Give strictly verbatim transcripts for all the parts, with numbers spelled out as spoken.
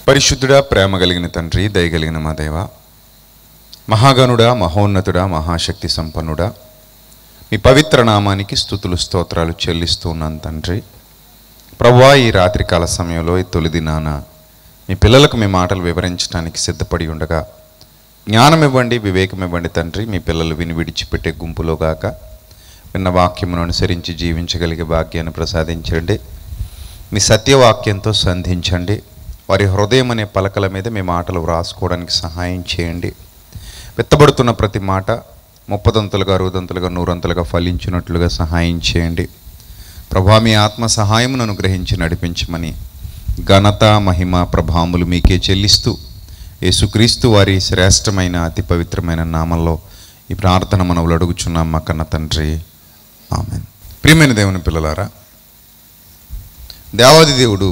పరిశుద్ధుడా, ప్రేమ కలిగిన తండ్రి, దయగలిగిన మా దేవ, మహాగణుడా, మహోన్నతుడా, మహాశక్తి సంపన్నుడా, మీ పవిత్ర నామానికి స్తుతులు స్తోత్రాలు చెల్లిస్తూ ఉన్నాను తండ్రి. ప్రభువా, ఈ రాత్రికాల సమయంలో ఈ తొలి దినాన మీ పిల్లలకు మీ మాటలు వివరించడానికి సిద్ధపడి ఉండగా జ్ఞానం ఇవ్వండి, వివేకం ఇవ్వండి తండ్రి. మీ పిల్లలు విని విడిచిపెట్టే గుంపులో గాక విన్న వాక్యమును అనుసరించి జీవించగలిగే భాగ్యాన్ని ప్రసాదించండి. మీ సత్యవాక్యంతో సంధించండి. వారి హృదయం అనే పలకల మీద మీ మాటలు వ్రాసుకోవడానికి సహాయం చేయండి. విత్తబడుతున్న ప్రతి మాట ముప్పదంతులుగా, అరవదంతులుగా, నూరంతులుగా ఫలించినట్లుగా సహాయం చేయండి. ప్రభువా, మీ ఆత్మ సహాయమును అనుగ్రహించి నడిపించమని ఘనత, మహిమ, ప్రభావములు మీకే చెల్లిస్తూ యేసుక్రీస్తు వారి శ్రేష్టమైన అతి పవిత్రమైన నామంలో ఈ ప్రార్థన మనవులు అడుగుచున్నాం మా కన్న తండ్రి, ఆమేన్. ప్రియమైన దేవుని పిల్లలారా, దేవాది దేవుడు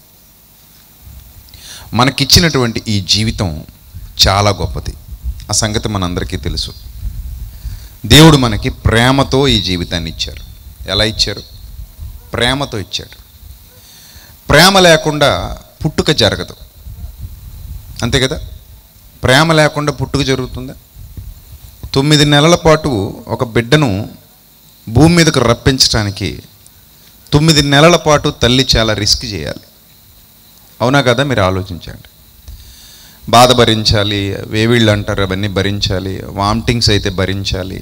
మనకిచ్చినటువంటి ఈ జీవితం చాలా గొప్పది. ఆ సంగతి మనందరికీ తెలుసు. దేవుడు మనకి ప్రేమతో ఈ జీవితాన్ని ఇచ్చారు. ఎలా ఇచ్చారు? ప్రేమతో ఇచ్చాడు. ప్రేమ లేకుండా పుట్టుక జరగదు, అంతే కదా? ప్రేమ లేకుండా పుట్టుక జరుగుతుందా? తొమ్మిది నెలల పాటు ఒక బిడ్డను భూమి మీదకు రప్పించడానికి తొమ్మిది నెలల పాటు తల్లి చాలా రిస్క్ చేయాలి, అవునా కదా? మీరు ఆలోచించండి. బాధ భరించాలి, వేవిళ్ళు అంటారు, అవన్నీ భరించాలి, వామిటింగ్స్ అయితే భరించాలి,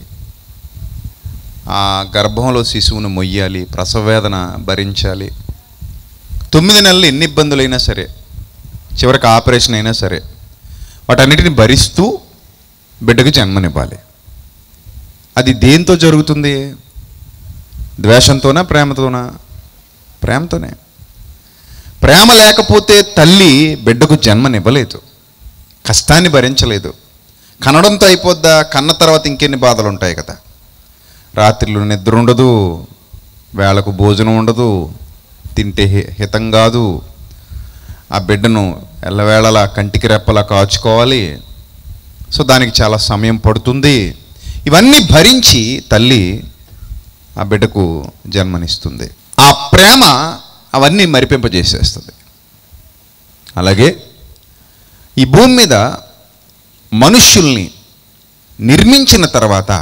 ఆ గర్భంలో శిశువును మొయ్యాలి, ప్రసవవేదన భరించాలి. తొమ్మిది నెలలు ఎన్ని ఇబ్బందులైనా సరే, చివరికి ఆపరేషన్ అయినా సరే, వాటన్నిటిని భరిస్తూ బిడ్డకు జన్మనివ్వాలి. అది దేంతో జరుగుతుంది? ద్వేషంతోనా, ప్రేమతోనా? ప్రేమతోనే. ప్రేమ లేకపోతే తల్లి బిడ్డకు జన్మనివ్వలేదు, కష్టాన్ని భరించలేదు. కనడంతో అయిపోద్దా? కన్న తర్వాత ఇంకెన్ని బాధలు ఉంటాయి కదా. రాత్రిలో నిద్ర ఉండదు, వేళకు భోజనం ఉండదు, తింటే హితం కాదు, ఆ బిడ్డను ఎల్లవేళలా కంటికి రెప్పలా కాచుకోవాలి. సో దానికి చాలా సమయం పడుతుంది. ఇవన్నీ భరించి తల్లి ఆ బిడ్డకు జన్మనిస్తుంది. ఆ ప్రేమ అవన్నీ మరిపింపజేసేస్తుంది. అలాగే ఈ భూమి మీద మనుష్యుల్ని నిర్మించిన తర్వాత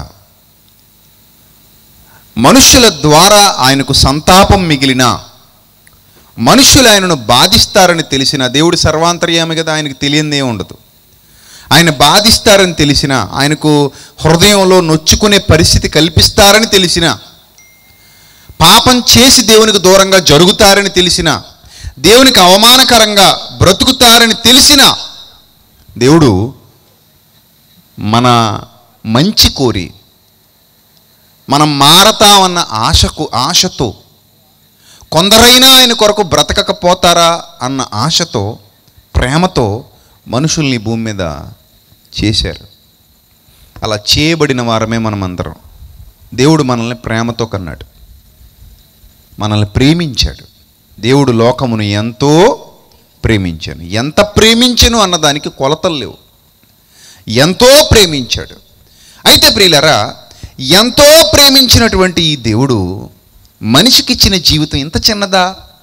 మనుష్యుల ద్వారా ఆయనకు సంతాపం మిగిలిన, మనుష్యులు ఆయనను బాధిస్తారని తెలిసిన, దేవుడు సర్వాంతర్యామి కదా, ఆయనకు తెలియందే ఉండదు. ఆయన బాధిస్తారని తెలిసిన, ఆయనకు హృదయంలో నొచ్చుకునే పరిస్థితి కల్పిస్తారని తెలిసిన, పాపం చేసి దేవునికి దూరంగా జరుగుతారని తెలిసిన, దేవునికి అవమానకరంగా బ్రతుకుతారని తెలిసిన దేవుడు మన మంచి కోరి, మనం మారతామన్న ఆశకు ఆశతో, కొందరైనా ఆయన కొరకు బ్రతకకపోతారా అన్న ఆశతో, ప్రేమతో మనుషుల్ని భూమి మీద చేశారు. అలా చేయబడిన వారమే మనమందరం. దేవుడు మనల్ని ప్రేమతో కన్నాడు, మనల్ని ప్రేమించాడు. దేవుడు లోకమును ఎంతో ప్రేమించాను. ఎంత ప్రేమించను అన్నదానికి కొలతలు లేవు. ఎంతో ప్రేమించాడు. అయితే ప్రియులారా, ఎంతో ప్రేమించినటువంటి ఈ దేవుడు మనిషికి ఇచ్చిన జీవితం ఇంత చిన్నదా?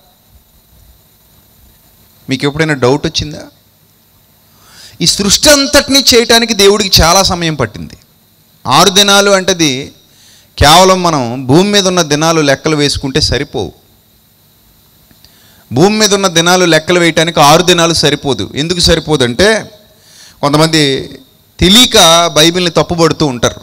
మీకు ఎప్పుడైనా డౌట్ వచ్చిందా? ఈ సృష్టి అంతటినీ చేయటానికి దేవుడికి చాలా సమయం పట్టింది. ఆరు దినాలు అంటది కేవలం మనం భూమి మీద ఉన్న దినాలు లెక్కలు వేసుకుంటే సరిపోవు. భూమి మీద ఉన్న దినాలు లెక్కలు వేయటానికి ఆరు దినాలు సరిపోదు. ఎందుకు సరిపోదంటే, కొంతమంది తెలియక బైబిల్ని తప్పుపడుతూ ఉంటారు.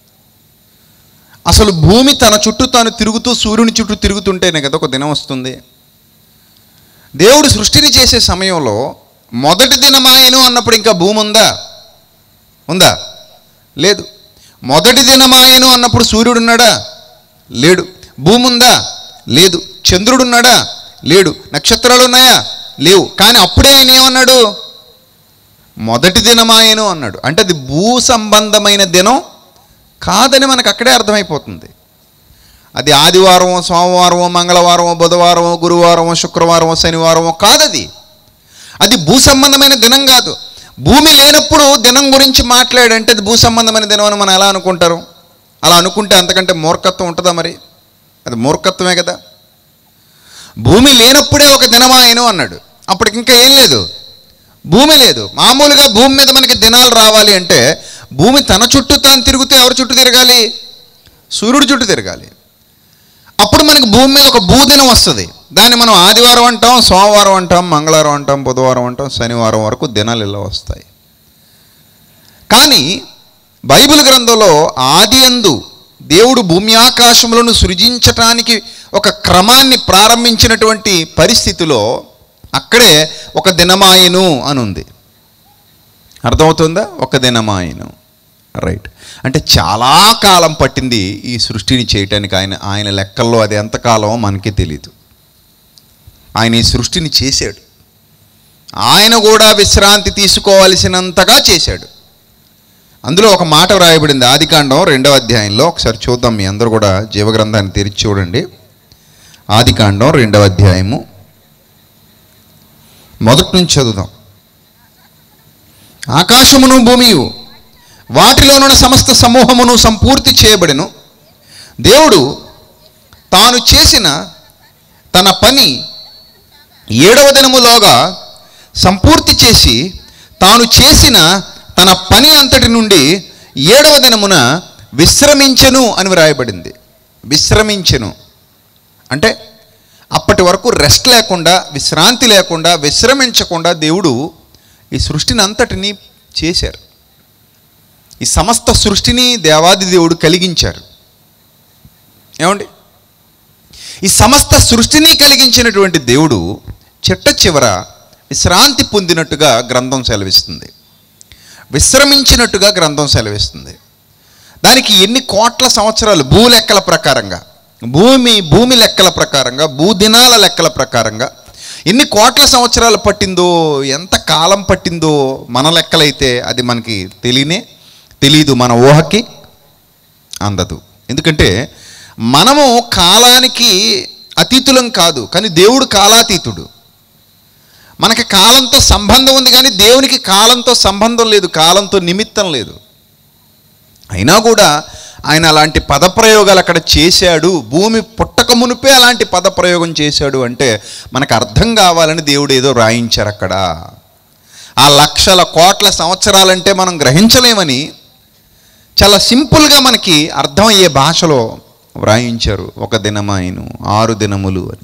అసలు భూమి తన చుట్టూ తాను తిరుగుతూ సూర్యుని చుట్టూ తిరుగుతుంటేనే కదా ఒక దినం వస్తుంది. దేవుడు సృష్టిని చేసే సమయంలో మొదటి దినమాయను అన్నప్పుడు ఇంకా భూమి ఉందా? ఉందా? లేదు. మొదటి దినమాయను అన్నప్పుడు సూర్యుడు ఉన్నాడా? లేడు. భూమి ఉందా? లేదు. చంద్రుడు ఉన్నాడా? లేడు. నక్షత్రాలు ఉన్నాయా? లేవు. కానీ అప్పుడే ఆయన ఏమన్నాడు? మొదటి దినమాయను అన్నాడు. అంటే అది భూ సంబంధమైన దినం కాదని మనకు అక్కడే అర్థమైపోతుంది. అది ఆదివారమో, సోమవారమో, మంగళవారమో, బుధవారమో, గురువారమో, శుక్రవారమో, శనివారమో కాదది. అది భూ సంబంధమైన దినం కాదు. భూమి లేనప్పుడు దినం గురించి మాట్లాడంటే అది భూ సంబంధమైన దినం అని మనం ఎలా అనుకుంటారు? అలా అనుకుంటే అంతకంటే మూర్ఖత్వం ఉంటుందా? మరి అది మూర్ఖత్వమే కదా. భూమి లేనప్పుడే ఒక దినమాయను అన్నాడు. అప్పటికి ఇంకా ఏం లేదు, భూమి లేదు. మామూలుగా భూమి మీద మనకి దినాలు రావాలి అంటే భూమి తన చుట్టూ తాను తిరుగుతూ ఎవరి చుట్టూ తిరగాలి? సూర్యుడి చుట్టూ తిరగాలి. అప్పుడు మనకి భూమి మీద ఒక భూదినం వస్తుంది. దాన్ని మనం ఆదివారం అంటాం, సోమవారం అంటాం, మంగళవారం అంటాం, బుధవారం అంటాం, శనివారం వరకు దినాలు ఇలా వస్తాయి. కానీ బైబిల్ గ్రంథంలో ఆదియందు దేవుడు భూమి ఆకాశములను సృజించటానికి ఒక క్రమాన్ని ప్రారంభించినటువంటి పరిస్థితిలో అక్కడే ఒక దినమాయను అని ఉంది. అర్థమవుతుందా? ఒక దినమాయను. రైట్. అంటే చాలా కాలం పట్టింది ఈ సృష్టిని చేయటానికి. ఆయన ఆయన లెక్కల్లో అది ఎంతకాలమో మనకి తెలీదు. ఆయన ఈ సృష్టిని చేశాడు. ఆయన కూడా విశ్రాంతి తీసుకోవాల్సినంతగా చేశాడు. అందులో ఒక మాట వ్రాయబడింది ఆదికాండం రెండవ అధ్యాయంలో. ఒకసారి చూద్దాం. మీ అందరూ కూడా జీవగ్రంథాన్ని తెరిచి చూడండి. ఆదికాండం రెండవ అధ్యాయము మొదటి నుంచి చదువుదాం. ఆకాశమును భూమియు వాటిలోనున్న సమస్త సమూహమును సంపూర్తి చేయబడెను. దేవుడు తాను చేసిన తన పని ఏడవ దినములోగా సంపూర్తి చేసి తాను చేసిన తన పని అంతటి నుండి ఏడవ దినమున విశ్రమించెను అని వ్రాయబడింది. విశ్రమించెను అంటే అప్పటి వరకు రెస్ట్ లేకుండా, విశ్రాంతి లేకుండా, విశ్రమించకుండా దేవుడు ఈ సృష్టిని అంతటినీ చేశారు. ఈ సమస్త సృష్టిని దేవాది దేవుడు కలిగించారు. ఏమండి? ఈ సమస్త సృష్టిని కలిగించినటువంటి దేవుడు చిట్ట చివర విశ్రాంతి పొందినట్టుగా గ్రంథం సెలవిస్తుంది. విశ్రమించినట్టుగా గ్రంథం సెలవిస్తుంది. దానికి ఎన్ని కోట్ల సంవత్సరాలు భూ లెక్కల ప్రకారంగా, భూమి భూమి లెక్కల ప్రకారంగా, భూదినాల లెక్కల ప్రకారంగా ఎన్ని కోట్ల సంవత్సరాలు పట్టిందో, ఎంత కాలం పట్టిందో మన లెక్కలైతే అది మనకి తెలియనే తెలీదు, మన ఊహకి అందదు. ఎందుకంటే మనము కాలానికి అతీతులం కాదు, కానీ దేవుడు కాలాతీతుడు. మనకి కాలంతో సంబంధం ఉంది, కానీ దేవునికి కాలంతో సంబంధం లేదు, కాలంతో నిమిత్తం లేదు. అయినా కూడా ఆయన అలాంటి పదప్రయోగాలు అక్కడ చేశాడు. భూమి పుట్టక మునిపే అలాంటి పదప్రయోగం చేశాడు అంటే మనకు అర్థం కావాలని దేవుడు ఏదో రాయించారు అక్కడ. ఆ లక్షల కోట్ల సంవత్సరాలంటే మనం గ్రహించలేమని చాలా సింపుల్గా మనకి అర్థమయ్యే భాషలో వ్రాయించారు. ఒక దినమాయను, ఆరు దినములు అని.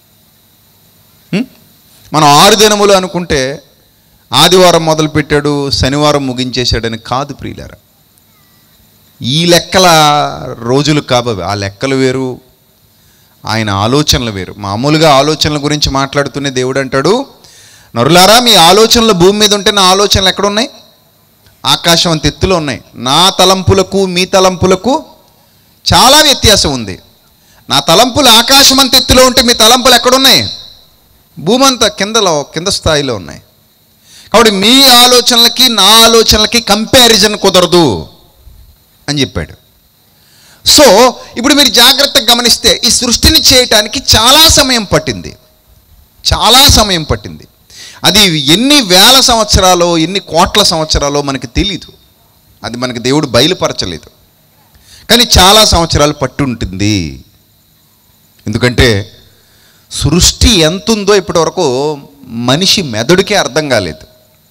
మనం ఆరు దినములు అనుకుంటే ఆదివారం మొదలుపెట్టాడు, శనివారం ముగించేశాడని కాదు ప్రియులారా. ఈ లెక్కల రోజులు కాబవి. ఆ లెక్కలు వేరు, ఆయన ఆలోచనలు వేరు. మామూలుగా ఆలోచనల గురించి మాట్లాడుతూనే దేవుడు అంటాడు, నరులారా మీ ఆలోచనలు భూమి మీద ఉంటే నా ఆలోచనలు ఎక్కడున్నాయి? ఆకాశం అంత ఎత్తులో ఉన్నాయి. నా తలంపులకు మీ తలంపులకు చాలా వ్యత్యాసం ఉంది. నా తలంపులు ఆకాశం అంత ఎత్తులో ఉంటే మీ తలంపులు ఎక్కడున్నాయి? భూమి అంత కిందలో కింద స్థాయిలో ఉన్నాయి. కాబట్టి మీ ఆలోచనలకి నా ఆలోచనలకి కంపారిజన్ కుదరదు అని చెప్పాడు. సో ఇప్పుడు మీరు జాగ్రత్తగా గమనిస్తే ఈ సృష్టిని చేయటానికి చాలా సమయం పట్టింది, చాలా సమయం పట్టింది. అది ఎన్ని వేల సంవత్సరాలు, ఎన్ని కోట్ల సంవత్సరాలు మనకి తెలీదు. అది మనకి దేవుడు బయలుపరచలేదు, కానీ చాలా సంవత్సరాలు పట్టి ఉంటుంది. ఎందుకంటే సృష్టి ఎంత ఉందో ఇప్పటివరకు మనిషి మెదడుకే అర్థం కాలేదు.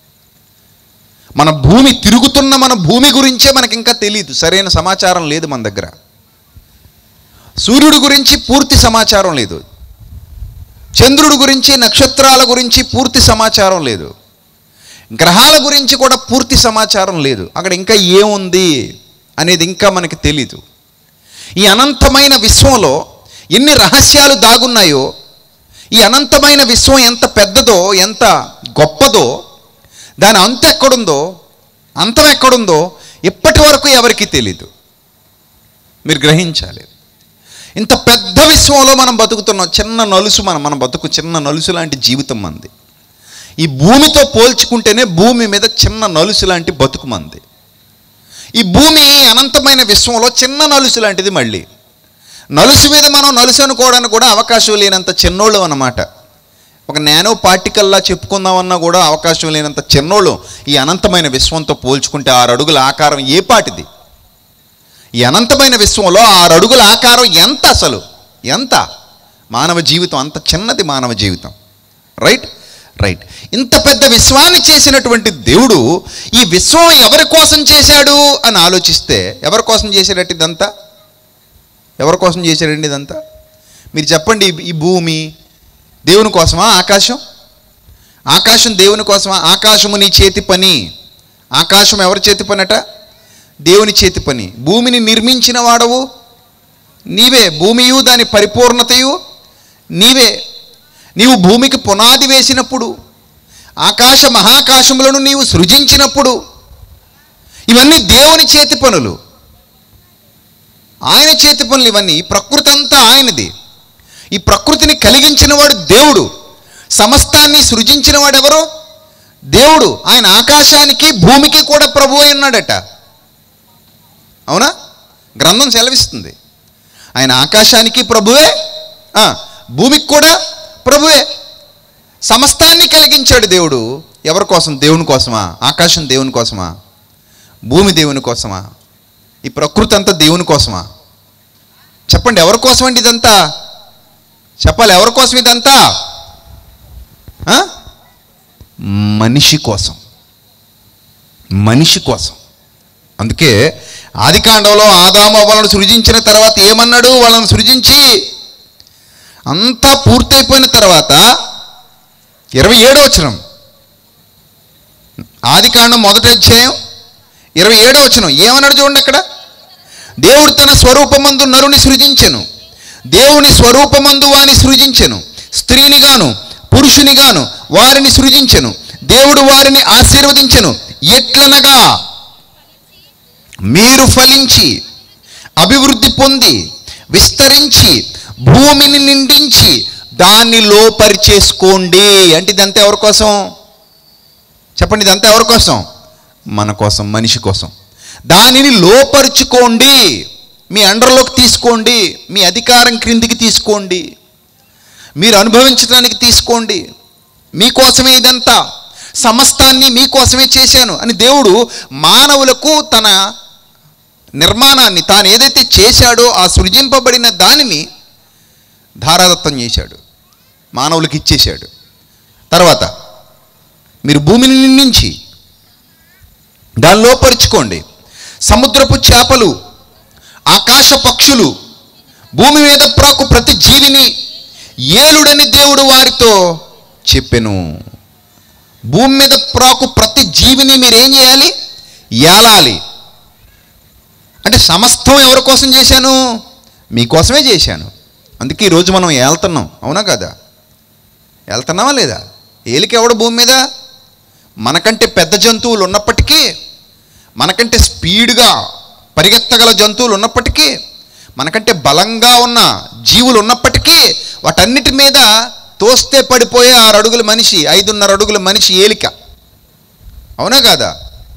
మన భూమి తిరుగుతున్న మన భూమి గురించే మనకి ఇంకా తెలియదు, సరైన సమాచారం లేదు మన దగ్గర. సూర్యుడి గురించి పూర్తి సమాచారం లేదు, చంద్రుడి గురించి, నక్షత్రాల గురించి పూర్తి సమాచారం లేదు, గ్రహాల గురించి కూడా పూర్తి సమాచారం లేదు. అక్కడ ఇంకా ఏముంది అనేది ఇంకా మనకి తెలీదు. ఈ అనంతమైన విశ్వంలో ఎన్ని రహస్యాలు దాగున్నాయో, ఈ అనంతమైన విశ్వం ఎంత పెద్దదో, ఎంత గొప్పదో, దాని అంత ఎక్కడుందో, అంతం ఎక్కడుందో ఇప్పటి వరకు ఎవరికి తెలీదు. మీరు గ్రహించాలి. ఇంత పెద్ద విశ్వంలో మనం బతుకుతున్నాం. చిన్న నలుసు మనం మన బతుకు చిన్న నలుసు లాంటి జీవితం మంది. ఈ భూమితో పోల్చుకుంటేనే భూమి మీద చిన్న నలుసు లాంటి బతుకు మంది. ఈ భూమి అనంతమైన విశ్వంలో చిన్న నలుసు లాంటిది. మళ్ళీ నలుసు మీద మనం నలుసు అనుకోవడానికి కూడా అవకాశం లేనంత చిన్నోళ్ళు అన్నమాట. ఒక నానో పార్టికల్లా చెప్పుకుందామన్నా కూడా అవకాశం లేనంత చిన్నోళ్ళు ఈ అనంతమైన విశ్వంతో పోల్చుకుంటే. ఆరు అడుగుల ఆకారం ఏ పాటిది? ఈ అనంతమైన విశ్వంలో ఆరు అడుగుల ఆకారం ఎంత? అసలు ఎంత? మానవ జీవితం అంత చిన్నది మానవ జీవితం. రైట్. రైట్. ఇంత పెద్ద విశ్వాన్ని చేసినటువంటి దేవుడు ఈ విశ్వం ఎవరి కోసం చేశాడు అని ఆలోచిస్తే ఎవరి కోసం చేశాడట ఇదంతా? ఎవరి కోసం చేశాడండి ఇదంతా? మీరు చెప్పండి. ఈ భూమి దేవుని కోసమా? ఆకాశం ఆకాశం దేవుని కోసమా? ఆకాశము నీ చేతి పని. ఆకాశం ఎవరి చేతి పని అట? దేవుని చేతి పని. భూమిని నిర్మించిన వాడవు నీవే, భూమియు దాని పరిపూర్ణతయు నీవే. నీవు భూమికి పునాది వేసినప్పుడు, ఆకాశ మహాకాశములను నీవు సృజించినప్పుడు, ఇవన్నీ దేవుని చేతి పనులు, ఆయన చేతి పనులు ఇవన్నీ. ఈ ప్రకృతి అంతా ఆయనది. ఈ ప్రకృతిని కలిగించిన వాడు దేవుడు. సమస్తాన్ని సృజించిన వాడు ఎవరు? దేవుడు. ఆయన ఆకాశానికి భూమికి కూడా ప్రభువు అన్నాడట. అవునా? గ్రంథం సెలవిస్తుంది. ఆయన ఆకాశానికి ప్రభువే, భూమికి కూడా ప్రభువే. సమస్తాన్ని కలిగించాడు దేవుడు. ఎవరి కోసం? దేవుని కోసమా? ఆకాశం దేవుని కోసమా? భూమి దేవుని కోసమా? ఈ ప్రకృతి అంతా దేవుని కోసమా? చెప్పండి, ఎవరి కోసం అండి ఇదంతా? చెప్పాలి, ఎవరి కోసం ఇదంతా? మనిషి కోసం. మనిషి కోసం. అందుకే ఆదికాండంలో ఆదాము వాళ్ళను సృజించిన తర్వాత ఏమన్నాడు? వాళ్ళను సృజించి అంతా పూర్తయిపోయిన తర్వాత ఇరవై ఏడో వచనం, ఆదికాండం మొదటి అధ్యాయం ఇరవై ఏడో వచనం ఏమన్నాడు చూడండి అక్కడ. దేవుడు తన స్వరూపమందు నరుని సృజించెను, దేవుని స్వరూపమందు వాని సృజించెను, స్త్రీనిగాను పురుషునిగాను వారిని సృజించెను. దేవుడు వారిని ఆశీర్వదించెను. ఎట్లనగా మీరు ఫలించి అభివృద్ధి పొంది విస్తరించి భూమిని నిండించి దాన్ని లోపరిచేసుకోండి. అంటే ఇదంతా ఎవరి కోసం? చెప్పండి, ఇదంతా ఎవరి కోసం? మన కోసం, మనిషి కోసం. దానిని లోపరుచుకోండి, మీ అండర్లోకి తీసుకోండి, మీ అధికారం క్రిందికి తీసుకోండి, మీరు అనుభవించడానికి తీసుకోండి. మీకోసమే ఇదంతా, సమస్తాన్ని మీకోసమే చేశాను అని దేవుడు మానవులకు తన నిర్మాణాన్ని, తాను ఏదైతే చేశాడో ఆ సృజింపబడిన దానిని ధారాదత్తం చేశాడు, మానవులకు ఇచ్చేశాడు. తర్వాత మీరు భూమిని నిండించి దాన్ని లోపరుచుకోండి. సముద్రపు చేపలు, ఆకాశ పక్షులు, భూమి మీద ప్రాకు ప్రతి జీవిని ఏలుడని దేవుడు వారితో చెప్పెను. భూమి మీద ప్రాకు ప్రతి జీవిని మీరేం చేయాలి? ఏలాలి. అంటే సమస్తం ఎవరి కోసం చేశాను? మీకోసమే చేశాను. అందుకే ఈరోజు మనం ఏళ్తున్నాం. అవునా కదా? వెళ్తున్నావా లేదా? ఏలికెవడు భూమి మీద? మనకంటే పెద్ద జంతువులు ఉన్నప్పటికీ, మనకంటే స్పీడ్గా పరిగెత్తగల జంతువులు ఉన్నప్పటికీ, మనకంటే బలంగా ఉన్న జీవులు ఉన్నప్పటికీ, వాటన్నిటి మీద తోస్తే పడిపోయే ఆరు అడుగుల మనిషి, ఐదున్నర అడుగుల మనిషి ఏలిక. అవునా కాదా?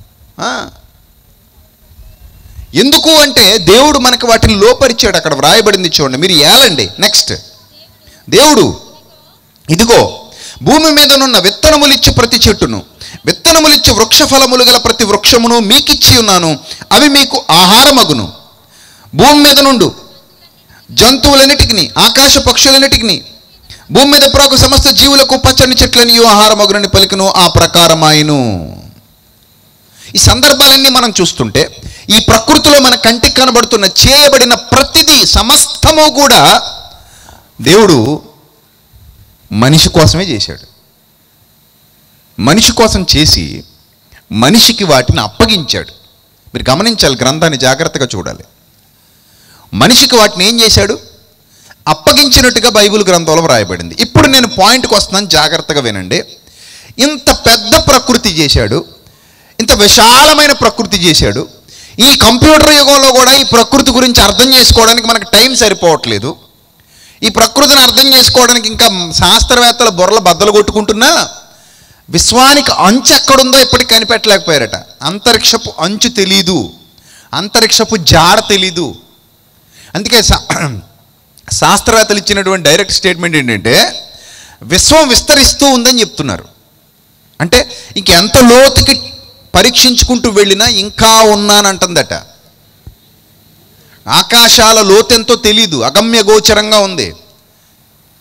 ఎందుకు అంటే దేవుడు మనకు వాటిని లోపరిచాడు. అక్కడ వ్రాయబడింది చూడండి, మీరు ఏలండి. నెక్స్ట్, దేవుడు ఇదిగో భూమి మీదనున్న విత్తనములిచ్చు ప్రతి చెట్టును, విత్తనములిచ్చు వృక్ష ఫలములు గల ప్రతి వృక్షమును మీకిచ్చి ఉన్నాను, అవి మీకు ఆహారమగును. భూమి మీద నుండు జంతువులన్నిటికి, ఆకాశ పక్షులన్నిటికి, భూమి మీద ప్రాకు సమస్త జీవులకు పచ్చని చెట్లని ఆహారమగునని పలికను. ఆ ప్రకారమాయను. ఈ సందర్భాలన్నీ మనం చూస్తుంటే ఈ ప్రకృతిలో మన కంటికి కనబడుతున్న చేయబడిన ప్రతిదీ సమస్తము కూడా దేవుడు మనిషి కోసమే చేశాడు. మనిషి కోసం చేసి మనిషికి వాటిని అప్పగించాడు. మీరు గమనించాలి, గ్రంథాన్ని జాగ్రత్తగా చూడాలి. మనిషికి వాటిని ఏం చేశాడు? అప్పగించినట్టుగా బైబిల్ గ్రంథంలో వ్రాయబడింది. ఇప్పుడు నేను పాయింట్కి వస్తున్నాను, జాగ్రత్తగా వినండి. ఇంత పెద్ద ప్రకృతి చేశాడు, ఇంత విశాలమైన ప్రకృతి చేశాడు. ఈ కంప్యూటర్ యుగంలో కూడా ఈ ప్రకృతి గురించి అర్థం చేసుకోవడానికి మనకు టైం సరిపోవట్లేదు. ఈ ప్రకృతిని అర్థం చేసుకోవడానికి ఇంకా శాస్త్రవేత్తల బుర్రల బద్దలు కొట్టుకుంటున్నా విశ్వానికి అంచు ఎక్కడుందో ఇప్పటికి కనిపెట్టలేకపోయారట. అంతరిక్షపు అంచు తెలీదు, అంతరిక్షపు జాడ తెలీదు. అందుకే శాస్త్రవేత్తలు ఇచ్చినటువంటి డైరెక్ట్ స్టేట్మెంట్ ఏంటంటే విశ్వం విస్తరిస్తూ ఉందని చెప్తున్నారు. అంటే ఇంకెంత లోతుకి పరీక్షించుకుంటూ వెళ్ళినా ఇంకా ఉన్నానంటుందట. ఆకాశాల లోతెంతో తెలీదు, అగమ్య గోచరంగా ఉంది.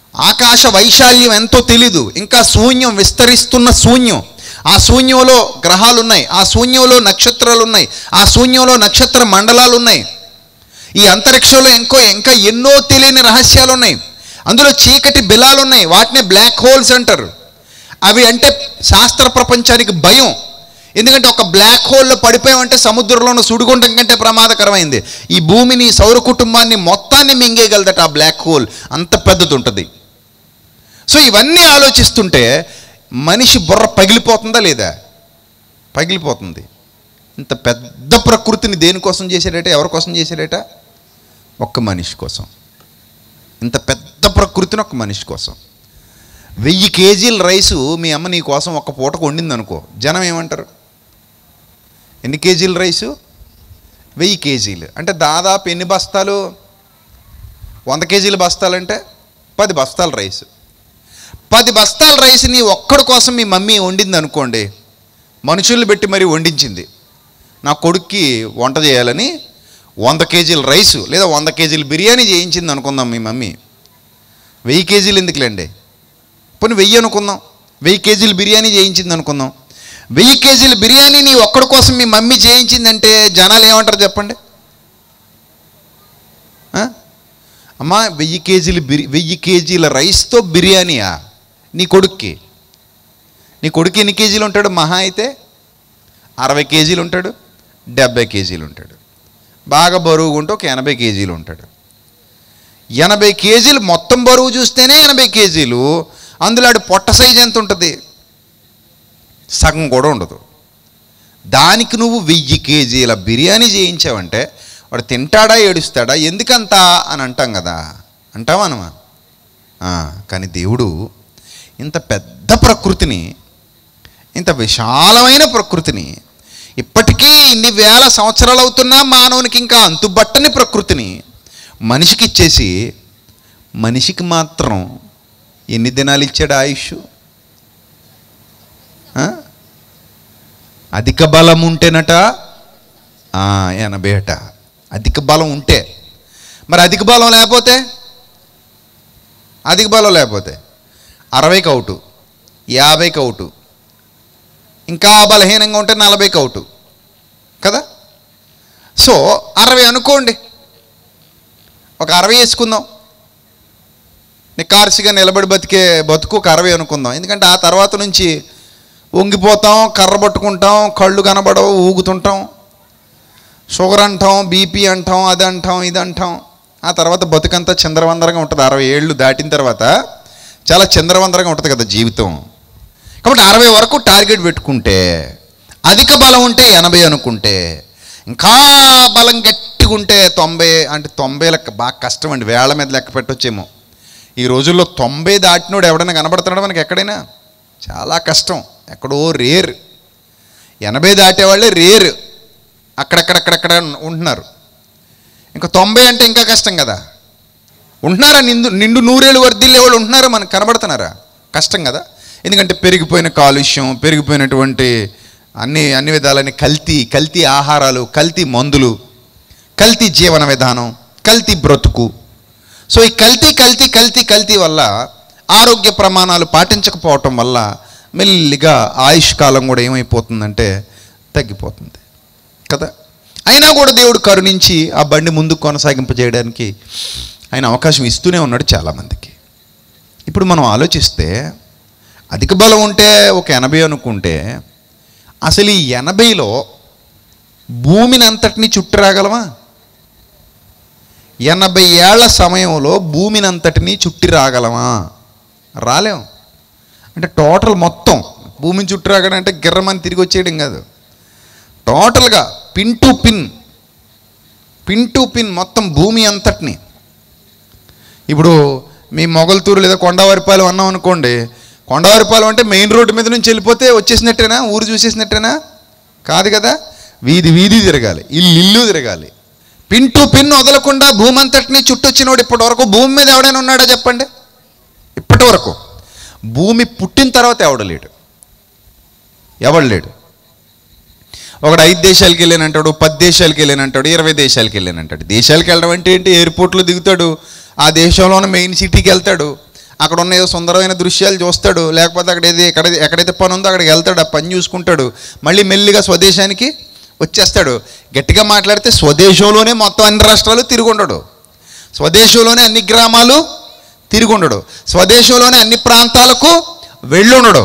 ఆకాశ వైశాల్యం ఎంతో తెలీదు. ఇంకా శూన్యం, విస్తరిస్తున్న శూన్యం. ఆ శూన్యంలో గ్రహాలు ఉన్నాయి, ఆ శూన్యంలో నక్షత్రాలు ఉన్నాయి, ఆ శూన్యంలో నక్షత్ర మండలాలు ఉన్నాయి. ఈ అంతరిక్షంలో ఇంకో ఇంకా ఎన్నో తెలియని రహస్యాలు ఉన్నాయి. అందులో చీకటి బిలాలు ఉన్నాయి, వాటినే బ్లాక్ హోల్స్ అంటారు. అవి అంటే శాస్త్ర ప్రపంచానికి భయం. ఎందుకంటే ఒక బ్లాక్ హోల్లో పడిపోయామంటే సముద్రంలోనూ సుడిగుండం కంటే ప్రమాదకరమైంది. ఈ భూమిని, సౌర కుటుంబాన్ని మొత్తాన్ని మింగేయగలదట ఆ బ్లాక్ హోల్, అంత పెద్దది ఉంటుంది. సో ఇవన్నీ ఆలోచిస్తుంటే మనిషి బుర్ర పగిలిపోతుందా లేదా? పగిలిపోతుంది. ఇంత పెద్ద ప్రకృతిని దేనికోసం చేశాడట? ఎవరి కోసం చేశాడట? ఒక్క మనిషి కోసం. ఇంత పెద్ద ప్రకృతిని ఒక్క మనిషి కోసం. వెయ్యి కేజీల రైసు మీ అమ్మ నీ కోసం ఒక్క పూటకు వండింది అనుకో, జనం ఏమంటారు? ఎన్ని కేజీల రైసు? వెయ్యి కేజీలు అంటే దాదాపు ఎన్ని బస్తాలు? వంద కేజీల బస్తాలంటే పది బస్తాల రైసు. పది బస్తాల రైస్ని ఒక్కడి కోసం మీ మమ్మీ వండింది అనుకోండి, మనుషుల్ని పెట్టి మరీ వండించింది. నా కొడుక్కి వంట చేయాలని వంద కేజీల రైసు లేదా వంద కేజీల బిర్యానీ చేయించింది అనుకుందాం మీ మమ్మీ. వెయ్యి కేజీలు ఎందుకులేండి, పోనీ వెయ్యి అనుకుందాం. వెయ్యి కేజీల బిర్యానీ చేయించింది అనుకుందాం. వెయ్యి కేజీల బిర్యానీ నీ ఒక్కడి కోసం మీ మమ్మీ చేయించిందంటే జనాలు ఏమంటారు చెప్పండి? అమ్మా వెయ్యి కేజీల బిర్యా వెయ్యి కేజీల రైస్తో బిర్యానీయా నీ కొడుక్కి? నీ కొడుకు ఎన్ని కేజీలు ఉంటాడు? మహా అయితే అరవై కేజీలు ఉంటాడు, డెబ్బై కేజీలు ఉంటాడు. బాగా బరువుగా ఉంటే ఒక ఎనభై కేజీలు ఉంటాడు. ఎనభై కేజీలు మొత్తం బరువు చూస్తేనే ఎనభై కేజీలు. అందులో ఆడు పొట్ట సైజు ఎంత ఉంటుంది? సగం కూడా ఉండదు. దానికి నువ్వు వెయ్యి కేజీల బిర్యానీ చేయించావంటే వాడు తింటాడా ఏడుస్తాడా? ఎందుకంతా అని అంటాం కదా, అంటావా అనమా? కానీ దేవుడు ఇంత పెద్ద ప్రకృతిని, ఇంత విశాలమైన ప్రకృతిని, ఇప్పటికీ ఇన్ని వేల సంవత్సరాలు అవుతున్నా మానవునికి ఇంకా అంతుబట్టని ప్రకృతిని మనిషికి ఇచ్చేసి, మనిషికి మాత్రం ఎన్ని దినాలు ఇచ్చాడు ఆయుష్? అధిక బలం ఉంటేనట ఎనభై అట. అధిక బలం ఉంటే. మరి అధిక బలం లేకపోతే? అధిక బలం లేకపోతే అరవైకి అవుటు, యాభైకి అవుటు, ఇంకా బలహీనంగా ఉంటే నలభైకి అవుటు కదా. సో అరవై అనుకోండి, ఒక అరవై వేసుకుందాం. నికార్సిగా నిలబడి బతికే బతుకు ఒక అరవై అనుకుందాం. ఎందుకంటే ఆ తర్వాత నుంచి వంగిపోతాం, కర్ర పట్టుకుంటాం, కళ్ళు కనబడవు, ఊగుతుంటాం, షుగర్ అంటాం, బీపీ అంటాం, అది అంటాం, ఇది అంటాం. ఆ తర్వాత బతుకంతా చంద్రవందరంగా ఉంటుంది. అరవై ఏళ్ళు దాటిన తర్వాత చాలా చంద్రవందరంగా ఉంటుంది కదా జీవితం. కాబట్టి అరవై వరకు టార్గెట్ పెట్టుకుంటే, అధిక బలం ఉంటే ఎనభై అనుకుంటే, ఇంకా బలం గట్టిగా ఉంటే తొంభై. అంటే తొంభై లెక్క బాగా కష్టం అండి, వేళ్ల మీద లెక్క పెట్టొచ్చేమో. ఈ రోజుల్లో తొంభై దాటినోడు ఎవడైనా కనబడుతున్నాడు మనకి ఎక్కడైనా? చాలా కష్టం, ఎక్కడో రేర్. ఎనభై దాటేవాళ్ళే రేర్, అక్కడక్కడక్కడక్కడ ఉంటున్నారు. ఇంకా తొంభై అంటే ఇంకా కష్టం కదా. ఉంటున్నారా? నిండు నిండు నూరేళ్ళు వర్ధిల్లే వాళ్ళు ఉంటున్నారా? మనకు కనబడుతున్నారా? కష్టం కదా. ఎందుకంటే పెరిగిపోయిన కాలుష్యం, పెరిగిపోయినటువంటి అన్ని అన్ని విధాలని కల్తీ, కల్తీ ఆహారాలు, కల్తీ మందులు, కల్తీ జీవన విధానం, కల్తీ బ్రతుకు. సో ఈ కల్తీ కల్తీ కల్తీ కల్తీ వల్ల, ఆరోగ్య ప్రమాణాలు పాటించకపోవటం వల్ల మెల్లిగా ఆయుష్ కాలం కూడా ఏమైపోతుందంటే తగ్గిపోతుంది కదా. అయినా కూడా దేవుడు కరుణించి ఆ బండి ముందుకు కొనసాగింపజేయడానికి ఆయన అవకాశం ఇస్తూనే ఉన్నాడు చాలామందికి. ఇప్పుడు మనం ఆలోచిస్తే అధిక బలం ఉంటే ఒక ఎనభై అనుకుంటే, అసలు ఈ ఎనభైలో భూమిని అంతటినీ చుట్టి రాగలమా? ఎనభై ఏళ్ల సమయంలో భూమిని అంతటినీ చుట్టి రాగలమా? రాలేం. అంటే టోటల్ మొత్తం భూమిని చుట్టి రాగడం అంటే గిర్రమని తిరిగి వచ్చేయడం కాదు. టోటల్గా pin to pin, pin to pin మొత్తం భూమి అంతటిని. ఇప్పుడు మీ మొగల్తూరు లేదా కొండవారిపాలెం అన్నాం అనుకోండి, కొండవారిపాలెం అంటే మెయిన్ రోడ్డు మీద నుంచి వెళ్ళిపోతే వచ్చేసినట్టేనా? ఊరు చూసేసినట్టేనా? కాదు కదా. వీధి వీధి తిరగాలి, ఇల్లు ఇల్లు తిరగాలి. పిన్ టు పిన్ వదలకుండా భూమి అంతటిని చుట్టొచ్చినోడు ఇప్పటి వరకు భూమి మీద ఎవడైనా ఉన్నాడా చెప్పండి? ఇప్పటి వరకు. భూమి పుట్టిన తర్వాత ఎవడలేడు, ఎవడు లేడు. ఒకడు ఐదు దేశాలకు వెళ్ళానంటాడు, పది దేశాలకు వెళ్ళానంటాడు, ఇరవై దేశాలకు వెళ్ళానంటాడు. దేశాలకు వెళ్ళడం అంటే ఏంటి? ఎయిర్పోర్ట్లో దిగుతాడు, ఆ దేశంలోనే మెయిన్ సిటీకి వెళ్తాడు, అక్కడ ఉన్న ఏదో సుందరమైన దృశ్యాలు చూస్తాడు, లేకపోతే అక్కడ ఏది ఎక్కడ ఎక్కడైతే పని ఉందో అక్కడికి వెళ్తాడు, ఆ పని చూసుకుంటాడు, మళ్ళీ మెల్లిగా స్వదేశానికి వచ్చేస్తాడు. గట్టిగా మాట్లాడితే స్వదేశంలోనే మొత్తం అన్ని రాష్ట్రాలు తిరిగి ఉండడు, స్వదేశంలోనే అన్ని గ్రామాలు తిరిగి ఉండడు, స్వదేశంలోనే అన్ని ప్రాంతాలకు వెళ్ళుండడు.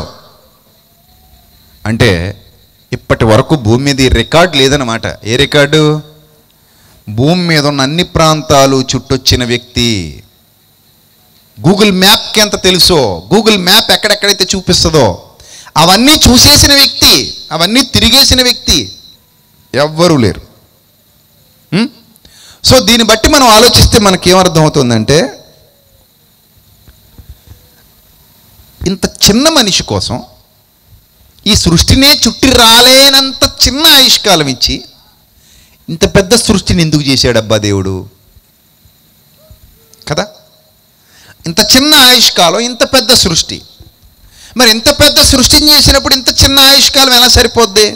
అంటే ఇప్పటి వరకు భూమి మీద ఈ రికార్డు లేదన్నమాట. ఏ రికార్డు? భూమి మీద ఉన్న అన్ని ప్రాంతాలు చుట్టొచ్చిన వ్యక్తి. గూగుల్ మ్యాప్కి ఎంత తెలుసో, గూగుల్ మ్యాప్ ఎక్కడెక్కడైతే చూపిస్తుందో అవన్నీ చూసేసిన వ్యక్తి, అవన్నీ తిరిగేసిన వ్యక్తి ఎవ్వరూ లేరు. సో దీన్ని బట్టి మనం ఆలోచిస్తే మనకేమర్థం అవుతుందంటే, ఇంత చిన్న మనిషి కోసం ఈ సృష్టినే చుట్టి రాలేనంత చిన్న ఆయుష్కాలం ఇచ్చి ఇంత పెద్ద సృష్టిని ఎందుకు చేశాడబ్బా దేవుడు కదా? ఇంత చిన్న ఆయుష్కాలం, ఇంత పెద్ద సృష్టి. మరి ఇంత పెద్ద సృష్టిని చేసినప్పుడు ఇంత చిన్న ఆయుష్కాలం ఎలా సరిపోద్ది?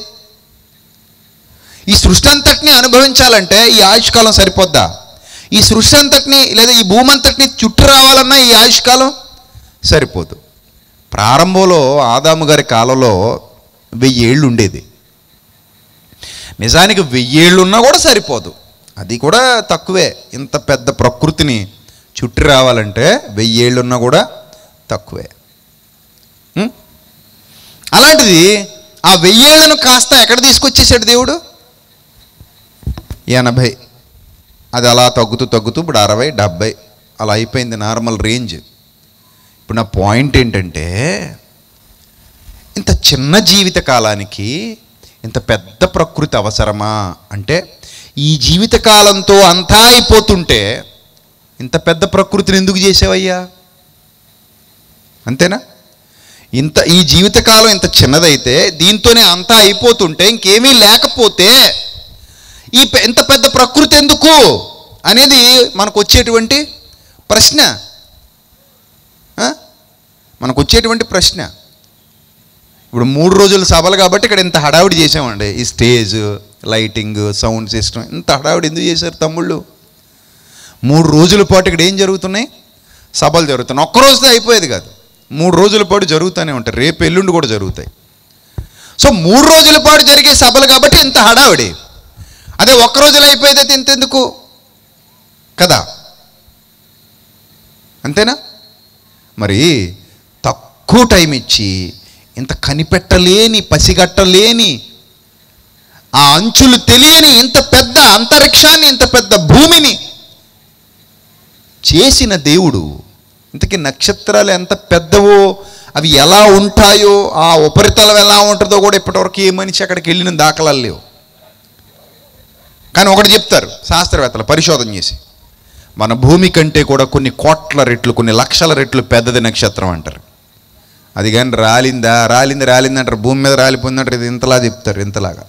ఈ సృష్టి అంతటిని అనుభవించాలంటే ఈ ఆయుష్కాలం సరిపోద్దా? ఈ సృష్టి అంతటిని లేదా ఈ భూమి అంతటిని చుట్టూ రావాలన్నా ఈ ఆయుష్కాలం సరిపోదు. ప్రారంభంలో ఆదాము గారి కాలంలో వెయ్యి ఏళ్ళు ఉండేది. నిజానికి వెయ్యేళ్ళు ఉన్నా కూడా సరిపోదు, అది కూడా తక్కువే. ఇంత పెద్ద ప్రకృతిని చుట్టి రావాలంటే వెయ్యేళ్ళు ఉన్నా కూడా తక్కువే. అలాంటిది ఆ వెయ్యేళ్ళను కాస్త ఎక్కడ తీసుకొచ్చేసాడు దేవుడు? ఎనభై. అది అలా తగ్గుతూ తగ్గుతూ ఇప్పుడు అరవై డెబ్భై అలా అయిపోయింది నార్మల్ రేంజ్. ఇప్పుడు నా పాయింట్ ఏంటంటే, ఇంత చిన్న జీవిత కాలానికి ఇంత పెద్ద ప్రకృతి అవసరమా అంటే, ఈ జీవితకాలంతో అంతా అయిపోతుంటే ఇంత పెద్ద ప్రకృతిని ఎందుకు చేసావయ్యా? అంతేనా? ఇంత ఈ జీవితకాలం ఇంత చిన్నదైతే దీంతోనే అంతా అయిపోతుంటే, ఇంకేమీ లేకపోతే ఈ ఇంత పెద్ద ప్రకృతి ఎందుకు అనేది మనకు వచ్చేటువంటి ప్రశ్న. మనకు వచ్చేటువంటి ప్రశ్న. ఇప్పుడు మూడు రోజుల సభలు కాబట్టి ఇక్కడ ఇంత హడావిడి చేసామండి. ఈ స్టేజ్, లైటింగ్, సౌండ్ సిస్టమ్, ఇంత హడావిడి ఎందుకు చేశారు తమ్ముళ్ళు? మూడు రోజుల పాటు ఇక్కడ ఏం జరుగుతున్నాయి? సభలు జరుగుతున్నాయి. ఒక్కరోజుతో అయిపోయేది కాదు, మూడు రోజుల పాటు జరుగుతూనే ఉంటాయి. రేపు ఎల్లుండి కూడా జరుగుతాయి. సో మూడు రోజుల పాటు జరిగే సభలు కాబట్టి ఇంత హడావిడి. అదే ఒక్క రోజులో అయిపోయేది ఇంతెందుకు కదా? అంతేనా? మరి తక్కువ టైం ఇచ్చి ఇంత కనిపెట్టలేని, పసిగట్టలేని, ఆ అంచులు తెలియని ఇంత పెద్ద అంతరిక్షాన్ని, ఇంత పెద్ద భూమిని చేసిన దేవుడు, ఇంతకీ నక్షత్రాలు ఎంత పెద్దవో, అవి ఎలా ఉంటాయో, ఆ ఉపరితలం ఎలా ఉంటుందో కూడా ఇప్పటివరకు ఏ మనిషి అక్కడికి వెళ్ళిన దాఖలాలు లేవు. కానీ ఒకటి చెప్తారు శాస్త్రవేత్తలు పరిశోధన చేసి, మన భూమి కంటే కూడా కొన్ని కోట్ల రెట్లు, కొన్ని లక్షల రెట్లు పెద్దది నక్షత్రం అంటారు. అది కానీ రాలిందా రాలింది రాలింది అంటారు, భూమి మీద రాలిపోయిందంటారు. ఇది ఇంతలా చెప్తారు, ఇంతలాగా.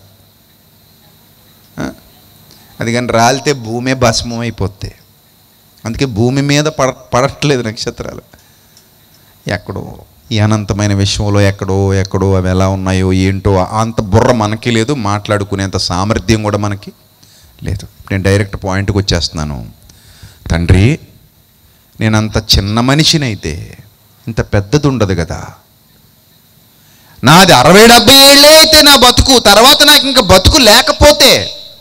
అది కానీ రాలితే భూమే భస్మం అయిపోతే, అందుకే భూమి మీద పడ పడట్లేదు నక్షత్రాలు. ఎక్కడో ఈ అనంతమైన విశ్వంలో ఎక్కడో ఎక్కడో అవి ఎలా ఉన్నాయో ఏంటో అంత బుర్ర మనకి లేదు, మాట్లాడుకునేంత సామర్థ్యం కూడా మనకి లేదు. నేను డైరెక్ట్ పాయింట్కి వచ్చేస్తున్నాను. తండ్రి, నేను అంత చిన్న మనిషినైతే ఇంత పెద్దది ఉండదు కదా. నాది అరవై డెబ్బై ఏళ్ళే అయితే నా బతుకు, తర్వాత నాకు ఇంకా బతుకు లేకపోతే,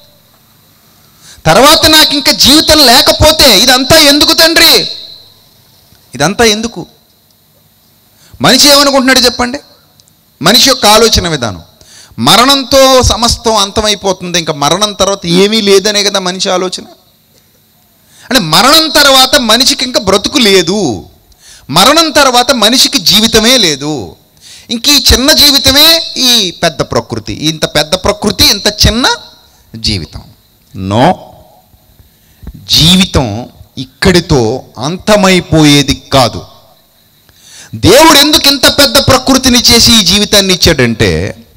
తర్వాత నాకు ఇంకా జీవితం లేకపోతే ఇదంతా ఎందుకు తండ్రి? ఇదంతా ఎందుకు? మనిషి ఏమనుకుంటున్నాడు చెప్పండి? మనిషి యొక్క ఆలోచన విధానం, మరణంతో సమస్తం అంతమైపోతుంది, ఇంకా మరణం తర్వాత ఏమీ లేదనే కదా మనిషి ఆలోచన. అంటే మరణం తర్వాత మనిషికి ఇంకా బ్రతుకు లేదు, మరణం తర్వాత మనిషికి జీవితమే లేదు, ఇంక ఈ చిన్న జీవితమే ఈ పెద్ద ప్రకృతి, ఇంత పెద్ద ప్రకృతి, ఇంత చిన్న జీవితం. నో, జీవితం ఇక్కడితో అంతమైపోయేది కాదు. దేవుడు ఎందుకు ఇంత పెద్ద ప్రకృతిని చేసి ఈ జీవితాన్ని ఇచ్చాడంటే,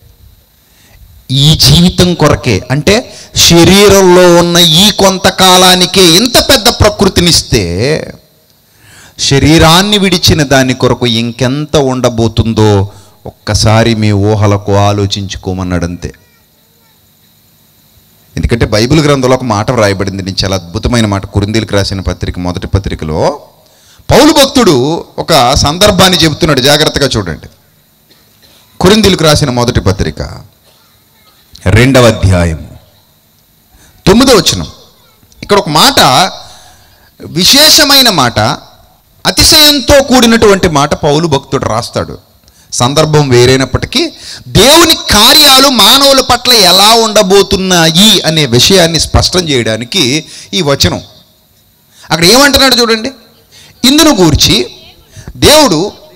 ఈ జీవితం కొరకే. అంటే శరీరంలో ఉన్న ఈ కొంతకాలానికే ఇంత పెద్ద ప్రకృతినిస్తే, శరీరాన్ని విడిచిన దాని కొరకు ఇంకెంత ఉండబోతుందో ఒక్కసారి మీ ఊహలకు ఆలోచించుకోమన్నాడంతే. ఎందుకంటే బైబిల్ గ్రంథంలో ఒక మాట వ్రాయబడింది, నేను చాలా అద్భుతమైన మాట. కొరింథీయులకు రాసిన పత్రిక మొదటి పత్రికలో పౌలు భక్తుడు ఒక సందర్భాన్ని చెబుతున్నాడు, జాగ్రత్తగా చూడండి. కొరింథీయులకు రాసిన మొదటి పత్రిక రెండవ అధ్యాయం తొమ్మిదవ వచనం. ఇక్కడ ఒక మాట, విశేషమైన మాట, అతిశయంతో కూడినటువంటి మాట పౌలు భక్తుడు రాస్తాడు. సందర్భం వేరైనప్పటికీ దేవుని కార్యాలు మానవుల పట్ల ఎలా ఉండబోతున్నాయి అనే విషయాన్ని స్పష్టం చేయడానికి ఈ వచనం. అక్కడ ఏమంటున్నాడు చూడండి. ఇందును గూర్చి దేవుడు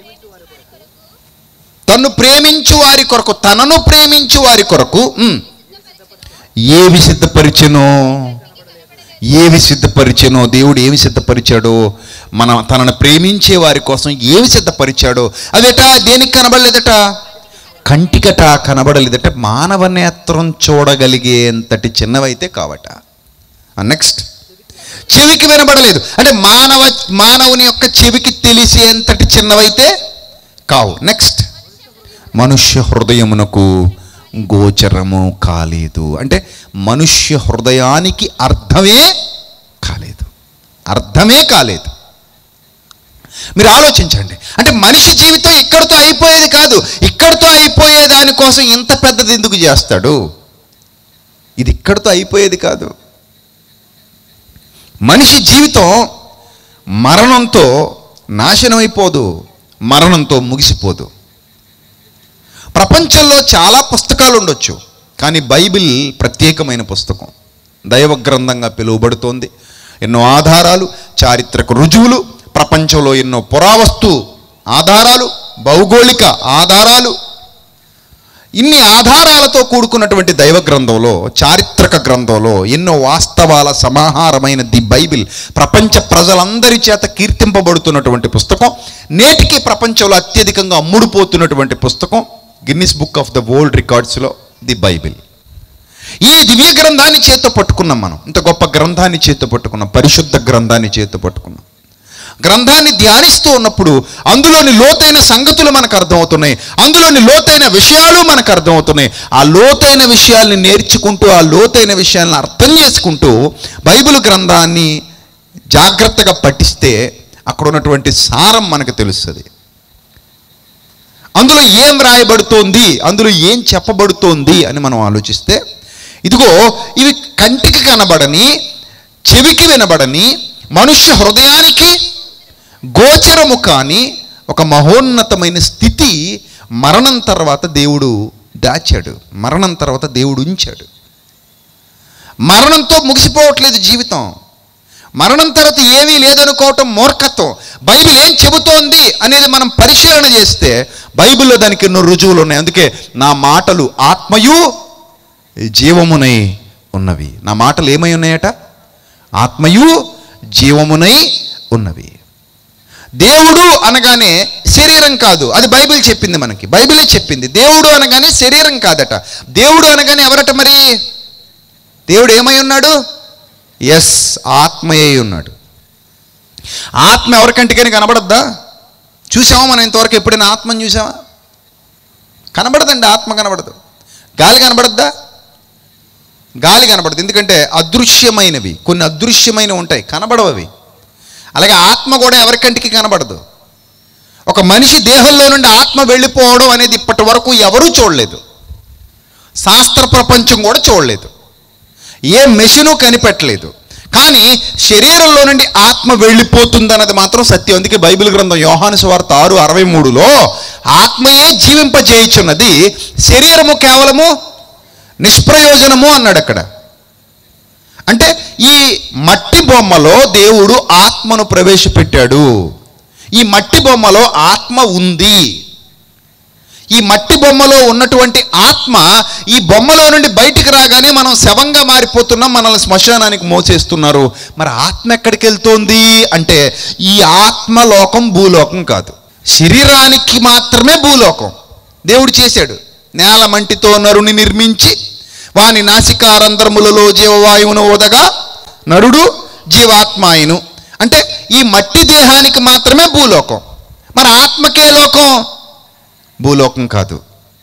తన్ను ప్రేమించు వారి కొరకు, తనను ప్రేమించు వారి కొరకు ఏవి సిద్ధపరిచెనో, ఏవి సిద్ధపరిచెనో దేవుడు ఏమి సిద్ధపరిచాడో, మన తనను ప్రేమించే వారి కోసం ఏమి సిద్ధపరిచాడో అదేట దేనికి కనబడలేదట, కంటికట కనబడలేదట, మానవ నేత్రం చూడగలిగేంతటి చిన్నవైతే కావట. నెక్స్ట్, చెవికి వినబడలేదు అంటే మానవ మానవుని యొక్క చెవికి తెలిసేంతటి చిన్నవైతే కావు. నెక్స్ట్, మనుష్య హృదయమునకు గోచరము కాలేదు అంటే మనుష్య హృదయానికి అర్థమే కాలేదు, అర్థమే కాలేదు. మీరు ఆలోచించండి. అంటే మనిషి జీవితం ఇక్కడితో అయిపోయేది కాదు, ఇక్కడితో అయిపోయే దానికోసం ఇంత పెద్దది ఎందుకు చేస్తాడు? ఇది ఇక్కడితో అయిపోయేది కాదు. మనిషి జీవితం మరణంతో నాశనం అయిపోదు, మరణంతో ముగిసిపోదు. ప్రపంచంలో చాలా పుస్తకాలు ఉండొచ్చు, కానీ బైబిల్ ప్రత్యేకమైన పుస్తకం, దైవ గ్రంథంగా పిలువబడుతోంది. ఎన్నో ఆధారాలు, చారిత్రక రుజువులు, ప్రపంచంలో ఎన్నో పురావస్తు ఆధారాలు, భౌగోళిక ఆధారాలు, ఇన్ని ఆధారాలతో కూడుకున్నటువంటి దైవ గ్రంథంలో, చారిత్రక గ్రంథంలో ఎన్నో వాస్తవాల సమాహారమైన ది బైబిల్ ప్రపంచ ప్రజలందరి చేత కీర్తింపబడుతున్నటువంటి పుస్తకం. నేటికి ప్రపంచంలో అత్యధికంగా అమ్ముడుపోతున్నటువంటి పుస్తకం, Guinness book of the world రికార్డ్స్లో ది బైబిల్. ఈ దివ్య గ్రంథాన్ని చేత్తో పట్టుకున్నాం మనం, ఇంత గొప్ప గ్రంథాన్ని చేత్తో పట్టుకున్నాం, పరిశుద్ధ గ్రంథాన్ని చేత్తో పట్టుకున్నాం. గ్రంథాన్ని ధ్యానిస్తూ ఉన్నప్పుడు అందులోని లోతైన సంగతులు మనకు అర్థమవుతున్నాయి, అందులోని లోతైన విషయాలు మనకు అర్థమవుతున్నాయి. ఆ లోతైన విషయాల్ని నేర్చుకుంటూ, ఆ లోతైన విషయాలను అర్థం చేసుకుంటూ బైబిల్ గ్రంథాన్ని జాగ్రత్తగా పఠిస్తే అక్కడ ఉన్నటువంటి సారం మనకు తెలుస్తుంది. అందులో ఏం రాయబడుతోంది, అందులో ఏం చెప్పబడుతోంది అని మనం ఆలోచిస్తే, ఇదిగో ఇవి కంటికి కనబడని, చెవికి వినబడని, మనుష్య హృదయానికి గోచరము కాని ఒక మహోన్నతమైన స్థితి మరణం తర్వాత దేవుడు దాచాడు, మరణం తర్వాత దేవుడు ఉంచాడు. మరణంతో ముగిసిపోవట్లేదు జీవితం. మరణం తర్వాత ఏమీ లేదనుకోవటం మూర్ఖత్వం. బైబిల్ ఏం చెబుతోంది అనేది మనం పరిశీలన చేస్తే బైబిల్లో దానికి ఎన్నో రుజువులు ఉన్నాయి. అందుకే నా మాటలు ఆత్మయు జీవమునై ఉన్నవి. నా మాటలు ఏమై ఉన్నాయట? ఆత్మయు జీవమునై ఉన్నవి. దేవుడు అనగానే శరీరం కాదు, అది బైబిల్ చెప్పింది మనకి, బైబిలే చెప్పింది. దేవుడు అనగానే శరీరం కాదట. దేవుడు అనగానే ఎవరట మరి? దేవుడు ఏమై ఉన్నాడు? ఎస్, ఆత్మయే ఉన్నాడు. ఆత్మ ఎవరికంటికైనా కనబడద్దా? చూసామా మనం ఇంతవరకు? ఎప్పుడైనా ఆత్మని చూసామా? కనబడదండి, ఆత్మ కనబడదు. గాలి కనబడద్దా? గాలి కనబడదు. ఎందుకంటే అదృశ్యమైనవి, కొన్ని అదృశ్యమైనవి ఉంటాయి, కనబడవవి. అలాగే ఆత్మ కూడా ఎవరికంటికి కనబడదు. ఒక మనిషి దేహంలో నుండి ఆత్మ వెళ్ళిపోవడం అనేది ఇప్పటి వరకు ఎవరూ చూడలేదు, శాస్త్ర ప్రపంచం కూడా చూడలేదు, ఏ మెషిను కనిపెట్టలేదు. కానీ శరీరంలో నుండి ఆత్మ వెళ్ళిపోతుందన్నది మాత్రం సత్యం. అందుకే బైబిల్ గ్రంథం యోహాను సువార్త ఆరు అరవై మూడులో ఆత్మయే జీవింపజేయుచున్నది, శరీరము కేవలము నిష్ప్రయోజనము అన్నాడు అక్కడ. అంటే ఈ మట్టి బొమ్మలో దేవుడు ఆత్మను ప్రవేశపెట్టాడు. ఈ మట్టి బొమ్మలో ఆత్మ ఉంది. ఈ మట్టి బొమ్మలో ఉన్నటువంటి ఆత్మ ఈ బొమ్మలో నుండి బయటికి రాగానే మనం శవంగా మారిపోతున్నాం, మనల్ని శ్మశానానికి మోసేస్తున్నారు. మరి ఆత్మ ఎక్కడికి వెళ్తోంది అంటే, ఈ ఆత్మలోకం భూలోకం కాదు, శరీరానికి మాత్రమే భూలోకం. దేవుడు చేశాడు, నేల మంటితో నరుని నిర్మించి వాని నాసికారంధ్రములలో జీవవాయువును ఓదగా నరుడు జీవాత్మాయను. అంటే ఈ మట్టి దేహానికి మాత్రమే భూలోకం. మరి ఆత్మకే లోకం? భూలోకం కాదు,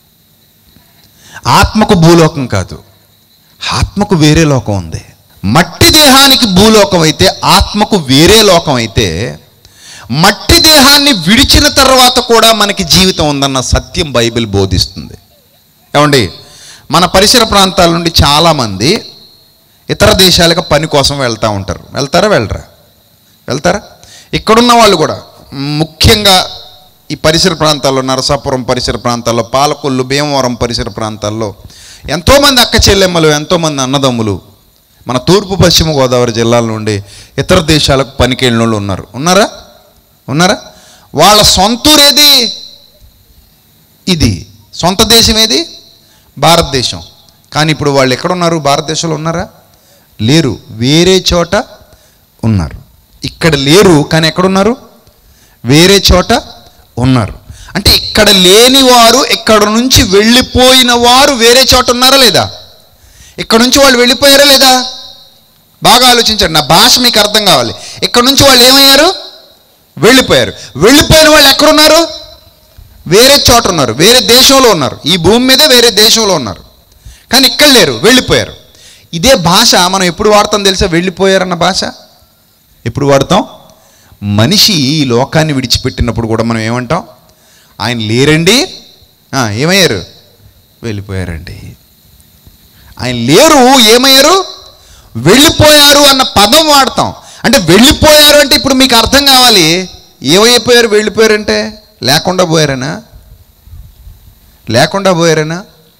ఆత్మకు భూలోకం కాదు, ఆత్మకు వేరే లోకం ఉంది. మట్టి దేహానికి భూలోకం అయితే ఆత్మకు వేరే లోకం అయితే, మట్టి దేహాన్ని విడిచిన తర్వాత కూడా మనకి జీవితం ఉందన్న సత్యం బైబిల్ బోధిస్తుంది. ఏమండి, మన పరిసర ప్రాంతాల నుండి చాలామంది ఇతర దేశాలకు పని కోసం వెళ్తూ ఉంటారు. వెళ్తారా వెళ్ళరా? వెళ్తారా? ఇక్కడున్న వాళ్ళు కూడా ముఖ్యంగా ఈ పరిసర ప్రాంతాల్లో, నరసాపురం పరిసర ప్రాంతాల్లో, పాలకొల్లు, భీమవరం పరిసర ప్రాంతాల్లో ఎంతోమంది అక్క చెల్లెమ్మలు, ఎంతోమంది అన్నదమ్ములు మన తూర్పు పశ్చిమ గోదావరి జిల్లాల నుండి ఇతర దేశాలకు పనికి వెళ్ళిన వాళ్ళు ఉన్నారు. ఉన్నారా? ఉన్నారా? వాళ్ళ సొంతూరేది ఇది, సొంత దేశం ఏది? భారతదేశం. కానీ ఇప్పుడు వాళ్ళు ఎక్కడున్నారు? భారతదేశంలో ఉన్నారా? లేరు, వేరే చోట ఉన్నారు. ఇక్కడ లేరు, కానీ ఎక్కడున్నారు? వేరే చోట ఉన్నారు. అంటే ఇక్కడ లేని వారు, ఇక్కడ నుంచి వెళ్ళిపోయిన వారు వేరే చోట ఉన్నారా లేదా? ఇక్కడ నుంచి వాళ్ళు వెళ్ళిపోయారా లేదా? బాగా ఆలోచించండి, నా భాష మీకు అర్థం కావాలి. ఇక్కడ నుంచి వాళ్ళు ఏమయ్యారు? వెళ్ళిపోయారు. వెళ్ళిపోయిన వాళ్ళు ఎక్కడున్నారు? వేరే చోట ఉన్నారు, వేరే దేశంలో ఉన్నారు. ఈ భూమి మీద వేరే దేశంలో ఉన్నారు, కానీ ఇక్కడ లేరు, వెళ్ళిపోయారు. ఇదే భాష మనం ఎప్పుడు వాడతాం తెలుసా? వెళ్ళిపోయారన్న భాష ఎప్పుడు వాడతాం? మనిషి ఈ లోకాన్ని విడిచిపెట్టినప్పుడు కూడా మనం ఏమంటాం? ఆయన లేరండి, ఏమయ్యారు? వెళ్ళిపోయారండి. ఆయన లేరు, ఏమయ్యారు? వెళ్ళిపోయారు అన్న పదం వాడతాం. అంటే వెళ్ళిపోయారు అంటే ఇప్పుడు మీకు అర్థం కావాలి, ఏమైపోయారు? వెళ్ళిపోయారంటే లేకుండా పోయారనా? లేకుండా పోయారనా?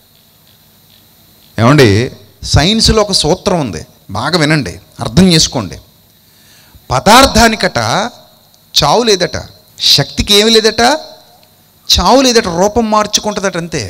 ఏమండి, సైన్స్లో ఒక సూత్రం ఉంది, బాగా వినండి, అర్థం చేసుకోండి. పదార్థానికట చావు లేదట, శక్తికి ఏమి లేదట, చావు లేదట, రూపం మార్చుకుంటుందట అంతే.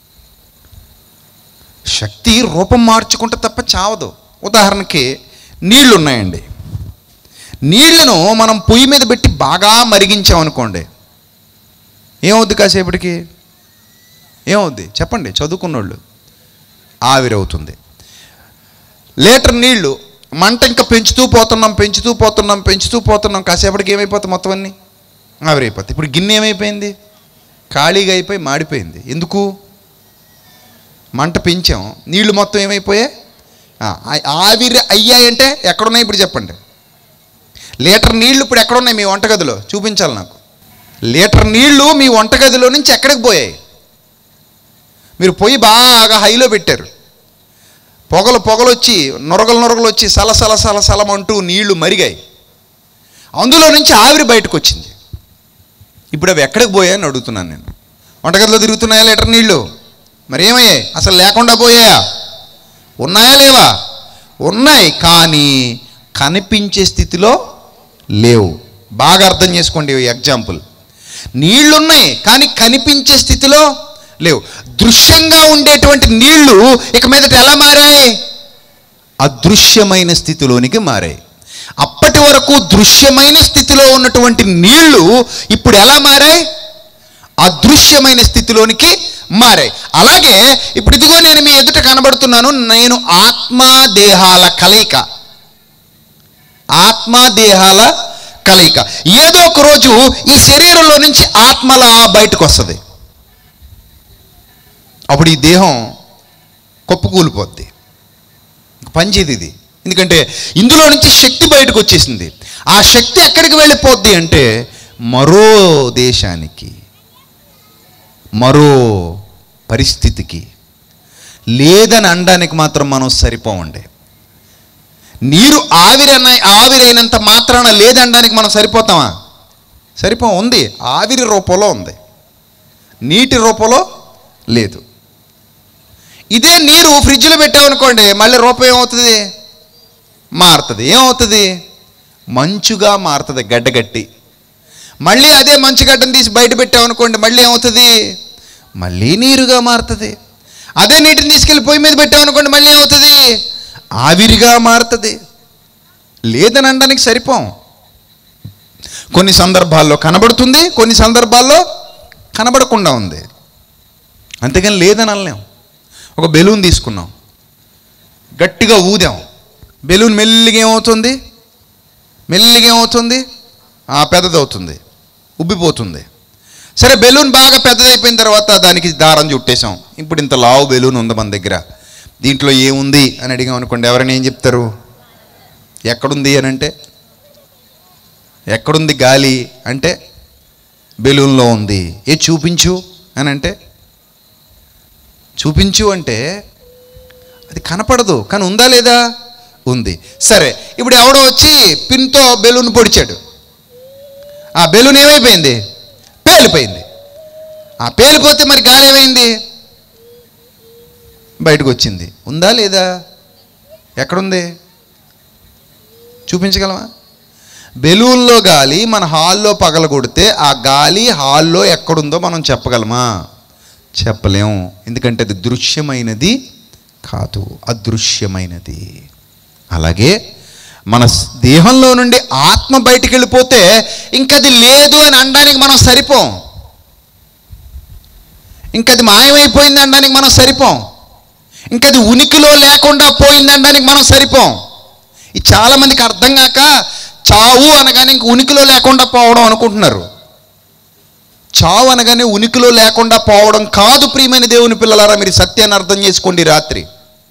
శక్తి రూపం మార్చుకుంటే తప్ప చావదు. ఉదాహరణకి నీళ్లు ఉన్నాయండి, నీళ్లను మనం పొయ్యి మీద పెట్టి బాగా మరిగించామనుకోండి, ఏమవుద్ది? కాసేపటికి ఏమవుద్ది చెప్పండి, చదువుకున్నోళ్ళు. ఆవిరవుతుంది. లీటర్ నీళ్లు మంట ఇంకా పెంచుతూ పోతున్నాం పెంచుతూ పోతున్నాం పెంచుతూ పోతున్నాం కాసేపటికి ఏమైపోతాయి? మొత్తం అన్నీ ఆవిరైపోతాయి. ఇప్పుడు గిన్నె ఏమైపోయింది? ఖాళీగా అయిపోయి మాడిపోయింది. ఎందుకు? మంట పెంచాం, నీళ్లు మొత్తం ఏమైపోయాయి? ఆవిరి అయ్యాయంటే ఎక్కడున్నాయి ఇప్పుడు చెప్పండి? లీటర్ నీళ్లు ఇప్పుడు ఎక్కడున్నాయి మీ వంటగదిలో? చూపించాలి నాకు. లీటర్ నీళ్లు మీ వంటగదిలో నుంచి ఎక్కడికి పోయాయి? మీరు పొయ్యి బాగా హైలో పెట్టారు, పొగలు పొగలు వచ్చి నొరగలు నొరగలు వచ్చి సలసల సలసలం అంటూ నీళ్లు మరిగాయి, అందులో నుంచి ఆవిరి బయటకు వచ్చింది. ఇప్పుడు అవి ఎక్కడికి పోయాయని అడుగుతున్నాను నేను. వంటగదిలో తిరుగుతున్నాయా లీటర్ నీళ్లు? మరి ఏమయ్యాయి? అసలు లేకుండా పోయాయా? ఉన్నాయా లేవా? ఉన్నాయి, కానీ కనిపించే స్థితిలో లేవు. బాగా అర్థం చేసుకోండి ఈ ఎగ్జాంపుల్. నీళ్లున్నాయి కానీ కనిపించే స్థితిలో లేవు. దృశ్యంగా ఉండేటువంటి నీళ్లు ఇక మీదట ఎలా మారాయి? అదృశ్యమైన స్థితిలోనికి మారాయి. అప్పటి వరకు దృశ్యమైన స్థితిలో ఉన్నటువంటి నీళ్లు ఇప్పుడు ఎలా మారాయి? అదృశ్యమైన స్థితిలోనికి మారాయి. అలాగే ఇప్పుడు ఇదిగో నేను మీ ఎదుట కనబడుతున్నాను, నేను ఆత్మదేహాల కలయిక. ఆత్మదేహాల కలయిక. ఏదో ఒక రోజు ఈ శరీరంలో నుంచి ఆత్మలా బయటకు వస్తుంది. అప్పుడు ఈ దేహం కొప్పుకూలిపోద్ది, పనిచేది ఇది. ఎందుకంటే ఇందులో నుంచి శక్తి బయటకు వచ్చేసింది. ఆ శక్తి ఎక్కడికి వెళ్ళిపోద్ది అంటే మరో దేశానికి, మరో పరిస్థితికి. లేదని అనడానికి మాత్రం మనం సరిపోవండి. నీరు ఆవిరైన ఆవిరైనంత మాత్రాన లేదనడానికి మనం సరిపోతామా? సరిపో. ఉంది, ఆవిరి రూపంలో ఉంది, నీటి రూపంలో లేదు. ఇదే నీరు ఫ్రిడ్జ్లో పెట్టామనుకోండి, మళ్ళీ రూపం ఏమవుతుంది? మారుతుంది. ఏమవుతుంది? మంచుగా మారుతుంది, గడ్డగట్టి. మళ్ళీ అదే మంచుగడ్డను తీసి బయట పెట్టామనుకోండి, మళ్ళీ ఏమవుతుంది? మళ్ళీ నీరుగా మారుతుంది. అదే నీటిని తీసుకెళ్ళి పొయ్యి మీద పెట్టామనుకోండి, మళ్ళీ ఏమవుతుంది? ఆవిరిగా మారుతుంది. లేదని అనడానికి సరిపోం. కొన్ని సందర్భాల్లో కనబడుతుంది, కొన్ని సందర్భాల్లో కనబడకుండా ఉంది. అంతేగాని లేదని అనలేం. ఒక బెలూన్ తీసుకున్నాం, గట్టిగా ఊదాం, బెలూన్ మెల్లిగా ఏమవుతుంది? మెల్లిగా ఏమవుతుంది? పెద్దదవుతుంది, ఉబ్బిపోతుంది. సరే, బెలూన్ బాగా పెద్దదైపోయిన తర్వాత దానికి దారం చుట్టేసాం. ఇప్పుడు ఇంత లావు బెలూన్ ఉంది మన దగ్గర, దీంట్లో ఏముంది అని అడిగాం అనుకోండి, ఎవరైనా ఏం చెప్తారు? ఎక్కడుంది అని అంటే ఎక్కడుంది గాలి అంటే బెలూన్లో ఉంది. ఏ చూపించు అని అంటే చూపించు అంటే అది కనపడదు, కానీ ఉందా లేదా? ఉంది. సరే, ఇప్పుడు ఎవడో వచ్చి పిన్తో బెలూన్ పొడిచాడు. ఆ బెలూన్ ఏమైపోయింది? పేలిపోయింది. ఆ పేలిపోతే మరి గాలి ఏమైంది? బయటకు వచ్చింది. ఉందా లేదా? ఎక్కడుంది? చూపించగలమా? బెలూన్లో గాలి మన హాల్లో పగలగొడితే ఆ గాలి హాల్లో ఎక్కడుందో మనం చెప్పగలమా? చెప్పలేము. ఎందుకంటే అది దృశ్యమైనది కాదు, అదృశ్యమైనది. అలాగే మన దేహంలో నుండి ఆత్మ బయటికి వెళ్ళిపోతే ఇంకది లేదు అని అనడానికి మనం సరిపోం. ఇంకది మాయమైపోయింది అనడానికి మనం సరిపోం. ఇంకది ఉనికిలో లేకుండా పోయింది అనడానికి మనం సరిపోం. ఇది చాలామందికి అర్థం కాక చావు అనగానే ఇంక ఉనికిలో లేకుండా పోవడం అనుకుంటున్నారు. చావు అనగానే ఉనికిలో లేకుండా పోవడం కాదు ప్రియమైన దేవుని పిల్లలారా, మీరు సత్యాన్ని అర్థం చేసుకోండి. రాత్రి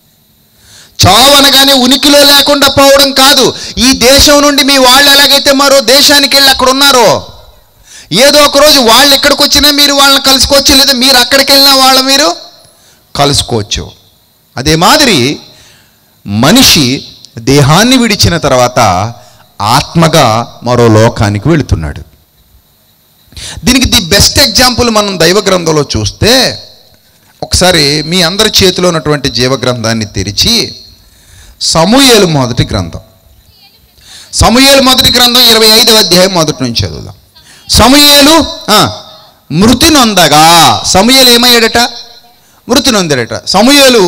చావు అనగానే ఉనికిలో లేకుండా పోవడం కాదు. ఈ దేశం నుండి మీ వాళ్ళు ఎలాగైతే మరో దేశానికి వెళ్ళి అక్కడ ఉన్నారో, ఏదో ఒక రోజు వాళ్ళు ఎక్కడికి వచ్చినా మీరు వాళ్ళని కలుసుకోవచ్చు, లేదా మీరు అక్కడికి వెళ్ళినా వాళ్ళు మీరు కలుసుకోవచ్చు. అదే మాదిరి మనిషి దేహాన్ని విడిచిన తర్వాత ఆత్మగా మరో లోకానికి వెళుతున్నాడు. దీనికి ది బెస్ట్ ఎగ్జాంపుల్ మనం దైవ గ్రంథంలో చూస్తే, ఒకసారి మీ అందరి చేతిలో ఉన్నటువంటి జీవ గ్రంథాన్ని తెరిచి సమూయేలు మొదటి గ్రంథం సమూయేలు మొదటి గ్రంథం ఇరవై ఐదవ అధ్యాయం మొదటి నుంచి చదువుదాం. సమూయేలు మృతి నొందగా, సమూయేలు ఏమయ్యాడట? మృతి నొందాడట. సమూయేలు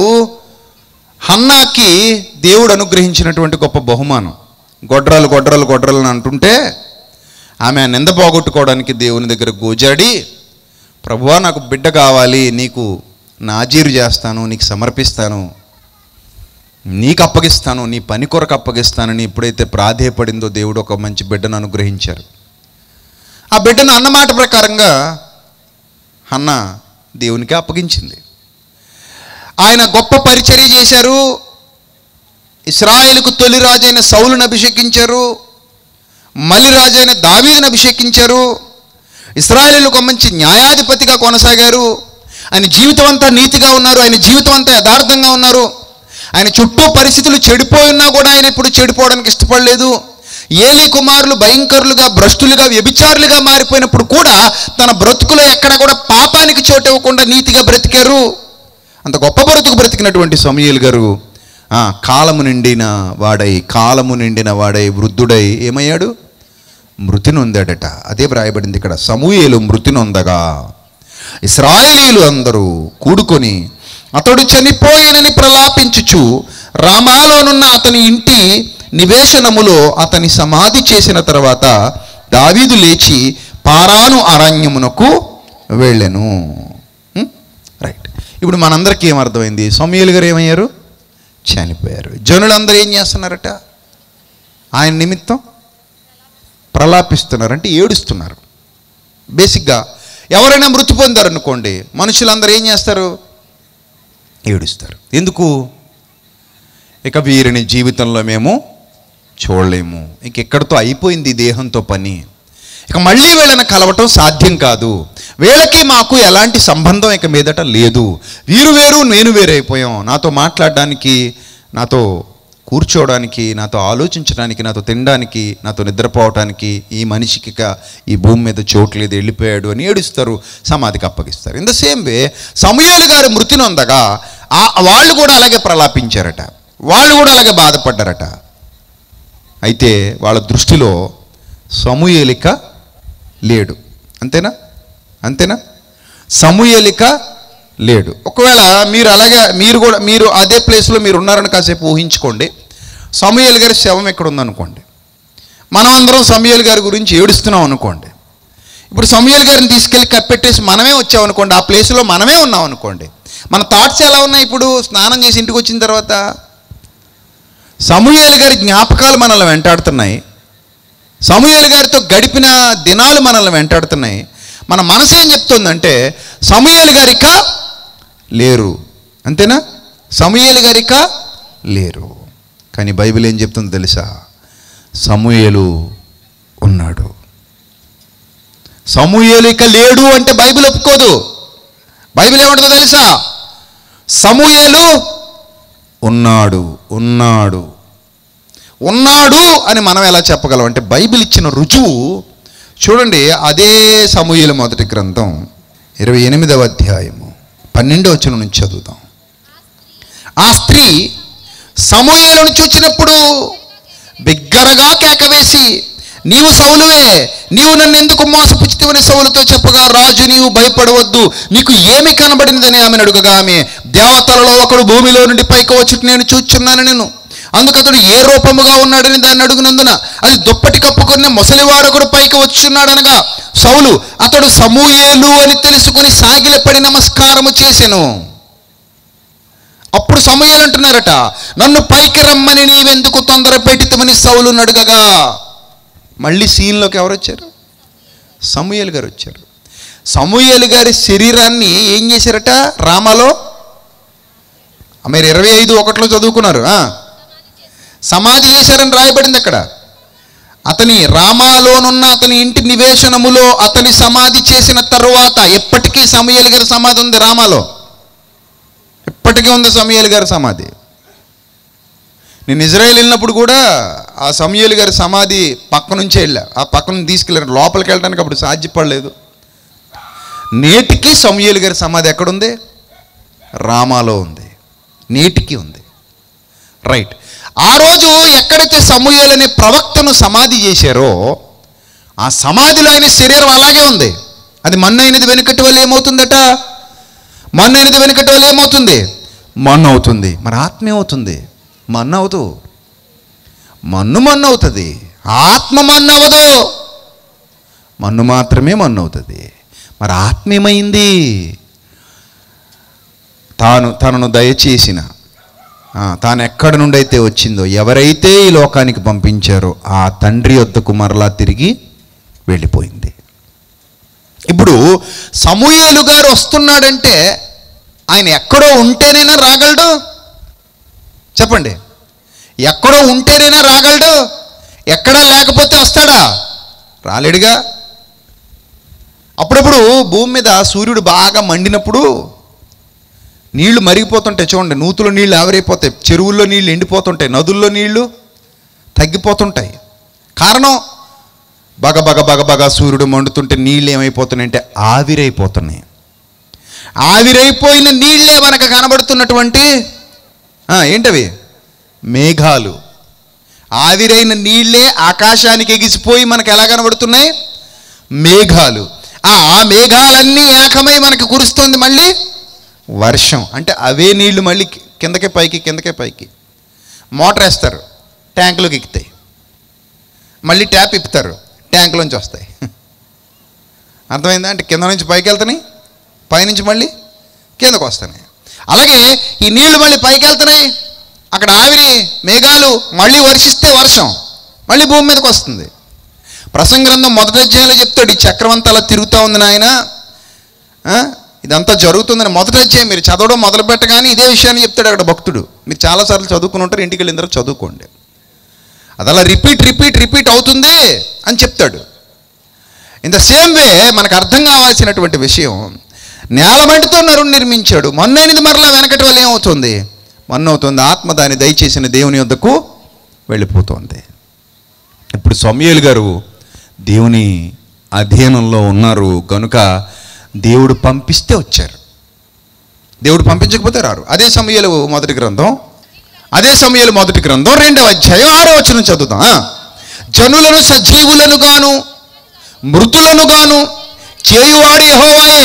హన్నాకి దేవుడు అనుగ్రహించినటువంటి గొప్ప బహుమానం. గొడ్రాలు గొడ్రాలు గొడ్రాలు అని అంటుంటే ఆమె ఆ నింద పోగొట్టుకోవడానికి దేవుని దగ్గర గోజాడి, ప్రభువా నాకు బిడ్డ కావాలి, నీకు నాజీరు చేస్తాను, నీకు సమర్పిస్తాను, నీకు అప్పగిస్తాను, నీ పని కొరకు అప్పగిస్తానని ఎప్పుడైతే ప్రాధేయపడిందో దేవుడు ఒక మంచి బిడ్డను అనుగ్రహించారు. ఆ బిడ్డను అన్నమాట ప్రకారంగా హన్న దేవునికి అప్పగించింది. ఆయన గొప్ప పరిచర్య చేశారు. ఇశ్రాయేలుకు తొలి రాజైన సౌలును అభిషేకించారు, మలి రాజైన దావీదును అభిషేకించారు. ఇశ్రాయేలుకు మంచి న్యాయాధిపతిగా కొనసాగారు. ఆయన జీవితం అంతా నీతిగా ఉన్నారు, ఆయన జీవితం అంతా యథార్థంగా ఉన్నారు. ఆయన చుట్టూ పరిస్థితులు చెడిపోయి ఉన్నా కూడా ఆయన ఇప్పుడు చెడిపోవడానికి ఇష్టపడలేదు. ఏలీ కుమారులు భయంకరులుగా, భ్రష్టులుగా, వ్యభిచారులుగా మారిపోయినప్పుడు కూడా తన బ్రతుకులో ఎక్కడ కూడా పాపానికి చోటు ఇవ్వకుండా నీతిగా బ్రతికారు. అంత గొప్ప బ్రతుకు బ్రతికినటువంటి సమూయేలు గారు కాలము నిండిన వాడై కాలము నిండిన వాడై వృద్ధుడై ఏమయ్యాడు? మృతి నొందాడట. అదే వ్రాయబడింది ఇక్కడ. సమూయేలు మృతి నొందగా ఇశ్రాయేలీయులు అందరూ కూడుకొని అతడు చనిపోయానని ప్రలాపించుచు రామాలోనున్న అతని ఇంటి నివేశనములో అతని సమాధి చేసిన తర్వాత దావీదు లేచి పారాను అరణ్యమునకు వెళ్ళెను. రైట్, ఇప్పుడు మనందరికీ ఏమర్థమైంది? సమూయేలు గారు ఏమయ్యారు? చనిపోయారు. జనులందరూ ఏం చేస్తున్నారట? ఆయన నిమిత్తం ప్రలాపిస్తున్నారు, అంటే ఏడుస్తున్నారు. బేసిక్గా ఎవరైనా మృతి పొందారనుకోండి, మనుషులందరూ ఏం చేస్తారు? ఏడుస్తారు. ఎందుకు? ఇక వీరిని జీవితంలో మేము చూడలేము, ఇంక ఎక్కడితో అయిపోయింది దేహంతో పని, ఇక మళ్ళీ వీళ్ళని కలవటం సాధ్యం కాదు, వీళ్ళకి మాకు ఎలాంటి సంబంధం ఇక మీదట లేదు, వీరు వేరు నేను వేరైపోయాం, నాతో మాట్లాడడానికి, నాతో కూర్చోవడానికి, నాతో ఆలోచించడానికి, నాతో తినడానికి, నాతో నిద్రపోవడానికి ఈ మనిషికి ఇక ఈ భూమి మీద చోటు లేదు, వెళ్ళిపోయాడు అని ఏడుస్తారు, సమాధికి అప్పగిస్తారు. ఇన్ ద సేమ్ వే సమూయేలు గారు మృతి నొందగా వాళ్ళు కూడా అలాగే ప్రలాపించారట, వాళ్ళు కూడా అలాగే బాధపడ్డారట. అయితే వాళ్ళ దృష్టిలో సమూయేలిక లేడు. అంతేనా? అంతేనా? సమూయేలిక లేడు. ఒకవేళ మీరు అలాగే మీరు కూడా మీరు అదే ప్లేస్లో మీరు ఉన్నారని కాసేపు ఊహించుకోండి. సమూయేలు గారి శవం ఎక్కడ ఉందనుకోండి, మనం అందరం సమూయేలు గారి గురించి ఏడుస్తున్నాం అనుకోండి. ఇప్పుడు సమూయేలు గారిని తీసుకెళ్ళి కప్పెట్టేసి మనమే వచ్చామనుకోండి, ఆ ప్లేస్లో మనమే ఉన్నాం అనుకోండి, మన థాట్స్ ఎలా ఉన్నాయి? ఇప్పుడు స్నానం చేసి ఇంటికి వచ్చిన తర్వాత సమూయేలు గారి జ్ఞాపకాలు మనల్ని వెంటాడుతున్నాయి, సమూయేలు గారితో గడిపిన దినాలు మనల్ని వెంటాడుతున్నాయి. మన మనసు ఏం చెప్తుందంటే సమూయేలు గారిక లేరు. అంతేనా? సమూయేలు గారిక లేరు. కానీ బైబిల్ ఏం చెప్తుందో తెలుసా? సమూయేలు ఉన్నాడు. సమూయేలు ఇక లేడు అంటే బైబిల్ ఒప్పుకోదు. బైబిల్ ఏమంటుందో తెలుసా? సమూయేలు ఉన్నాడు ఉన్నాడు ఉన్నాడు అని మనం ఎలా చెప్పగలం అంటే బైబిల్ ఇచ్చిన రుజువు చూడండి. అదే సమూయేలు మొదటి గ్రంథం ఇరవై ఎనిమిదవ అధ్యాయము పన్నెండవ వచనం నుంచి చదువుతాం. ఆ స్త్రీ సమూయేలును చూచినప్పుడు బిగ్గరగా కేకవేసి, నీవు సౌలువే, నీవు నన్ను ఎందుకు మోసపుచ్చితివని సౌలుతో చెప్పగా, రాజు నీవు భయపడవద్దు, నీకు ఏమి కనబడినదని ఆమెను అడుగగా, ఆమె దేవతలలో ఒకడు భూమిలో నుండి పైకి వచ్చి నేను చూచున్నాను నేను, అందుకు అతడు ఏ రూపముగా ఉన్నాడని దాన్ని అడుగునందున అది దుప్పటి కప్పుకున్న ముసలివాడొకడు పైకి వచ్చున్నాడనగా, సౌలు అతడు సమూయేలు అని తెలుసుకుని సాగిలపడి నమస్కారము చేసెను. అప్పుడు సమూయేలు అంటున్నారట, నన్ను పైకి రమ్మని నీవెందుకు తొందర పెట్టితమని సౌలును అడుగగా. మళ్ళీ సీన్లోకి ఎవరు వచ్చారు? సమూయేలు గారు వచ్చారు. సమూయేలు గారి శరీరాన్ని ఏం చేశారట? రామాలో మీరు ఇరవై ఐదు ఒకటిలో చదువుకున్నారు. సమాధి చేశారని రాయబడింది అక్కడ. అతని రామాలోనున్న అతని ఇంటి నివేశనములో అతని సమాధి చేసిన తరువాత ఎప్పటికీ సమూయేలు గారి సమాధి ఉంది రామాలో. ఇప్పటికీ ఉంది సమూయేలు గారి సమాధి. నేను ఇజ్రాయెల్ వెళ్ళినప్పుడు కూడా ఆ సమూయేలు గారి సమాధి పక్క నుంచే వెళ్ళా. ఆ పక్క నుంచి తీసుకెళ్ళాను. లోపలికి వెళ్ళడానికి అప్పుడు సాధ్యపడలేదు. నేటికి సమూయేలు గారి సమాధి ఎక్కడుంది? రామాలో ఉంది. నేటికి ఉంది. రైట్. ఆ రోజు ఎక్కడైతే సమూయేలు అనే ప్రవక్తను సమాధి చేశారో ఆ సమాధిలో ఆయన శరీరం అలాగే ఉంది. అది మన్నైనది వెనుకటి వల్ల ఏమవుతుందట? మన్నైనది వెనుకటి వల్ల ఏమవుతుంది? మన్ను అవుతుంది. మరి ఆత్మ ఏమవుతుంది? మన్ను అవదు. మన్ను మన్ను అవుతుంది, ఆత్మ మన్ను అవ్వదు. మన్ను మాత్రమే మన్ను అవుతుంది. మరి ఆత్మ ఏమైంది? తాను తనను దయచేసిన తాను ఎక్కడి నుండి అయితే వచ్చిందో, ఎవరైతే ఈ లోకానికి పంపించారో ఆ తండ్రి వద్దకు మరలా తిరిగి వెళ్ళిపోయింది. ఇప్పుడు సమూయేలు గారు వస్తున్నాడంటే ఆయన ఎక్కడో ఉంటేనైనా రాగలడు? చెప్పండి. ఎక్కడో ఉంటేనైనా రాగలడు? ఎక్కడా లేకపోతే వస్తాడా? రాలేడుగా. అప్పుడప్పుడు భూమి మీద సూర్యుడు బాగా మండినప్పుడు నీళ్లు మరిగిపోతుంటాయి. చూడండి, నూతులో నీళ్ళు ఆవిరైపోతాయి, చెరువుల్లో నీళ్ళు ఎండిపోతుంటాయి, నదుల్లో నీళ్లు తగ్గిపోతుంటాయి. కారణం బగ బగ బగ బగ సూర్యుడు మండుతుంటే నీళ్ళు ఏమైపోతున్నాయి అంటే ఆవిరైపోతున్నాయి. ఆవిరైపోయిన నీళ్ళే మనకు కనబడుతున్నటువంటి ఏంటవి? మేఘాలు. ఆవిరైన నీళ్ళే ఆకాశానికి ఎగిసిపోయి మనకు ఎలా కనబడుతున్నాయి? మేఘాలు. ఆ మేఘాలన్నీ ఏకమై మనకు కురుస్తుంది మళ్ళీ వర్షం. అంటే అవే నీళ్లు మళ్ళీ కిందకే పైకి కిందకే పైకి. మోటార్ వేస్తారు, ట్యాంకులోకి ఎక్కుతాయి. మళ్ళీ ట్యాప్ ఇప్పుతారు, ట్యాంకులోంచి వస్తాయి. అర్థమైందా? అంటే కింద నుంచి పైకి వెళ్తున్నాయి, పైనుంచి మళ్ళీ కిందకు వస్తున్నాయి. అలాగే ఈ నీళ్లు మళ్ళీ పైకి వెళ్తున్నాయి, అక్కడ ఆవిరి మేఘాలు మళ్ళీ వర్షిస్తే వర్షం మళ్ళీ భూమి మీదకి వస్తుంది. ప్రసంగ గ్రంథం మొదటి అధ్యాయంలో చెప్తాడు, ఈ చక్రం అంతా అలా తిరుగుతూ ఉంది నాయన, ఇదంతా జరుగుతుందని. మొదటి అధ్యాయం మీరు చదవడం మొదలు పెట్టగానే ఇదే విషయాన్ని చెప్తాడు అక్కడ భక్తుడు. మీరు చాలాసార్లు చదువుకుని ఉంటారు, ఇంటికి వెళ్ళిన తర్వాత చదువుకోండి. అది అలా రిపీట్ రిపీట్ రిపీట్ అవుతుంది అని చెప్తాడు. ఇన్ ద సేమ్ వే మనకు అర్థం కావాల్సినటువంటి విషయం, నేలమంటితో నరుని నిర్మించాడు, మన్నైనది మరలా వెనకటి వల్ల ఏమవుతుంది? మన్ను అవుతుంది. ఆత్మ దాన్ని దయచేసిన దేవుని వద్దకు వెళ్ళిపోతుంది. ఇప్పుడు సమూయేలు గారు దేవుని అధీనంలో ఉన్నారు కనుక దేవుడు పంపిస్తే వచ్చారు. దేవుడు పంపించకపోతే రారు. అదే సమూయేలు మొదటి గ్రంథం అదే సమూయేలు మొదటి గ్రంథం రెండవ అధ్యాయం ఆరో వచనం చదువుతాం. జనులను సజీవులను గాను మృతులను గాను చేయువాడు యెహోవాయే.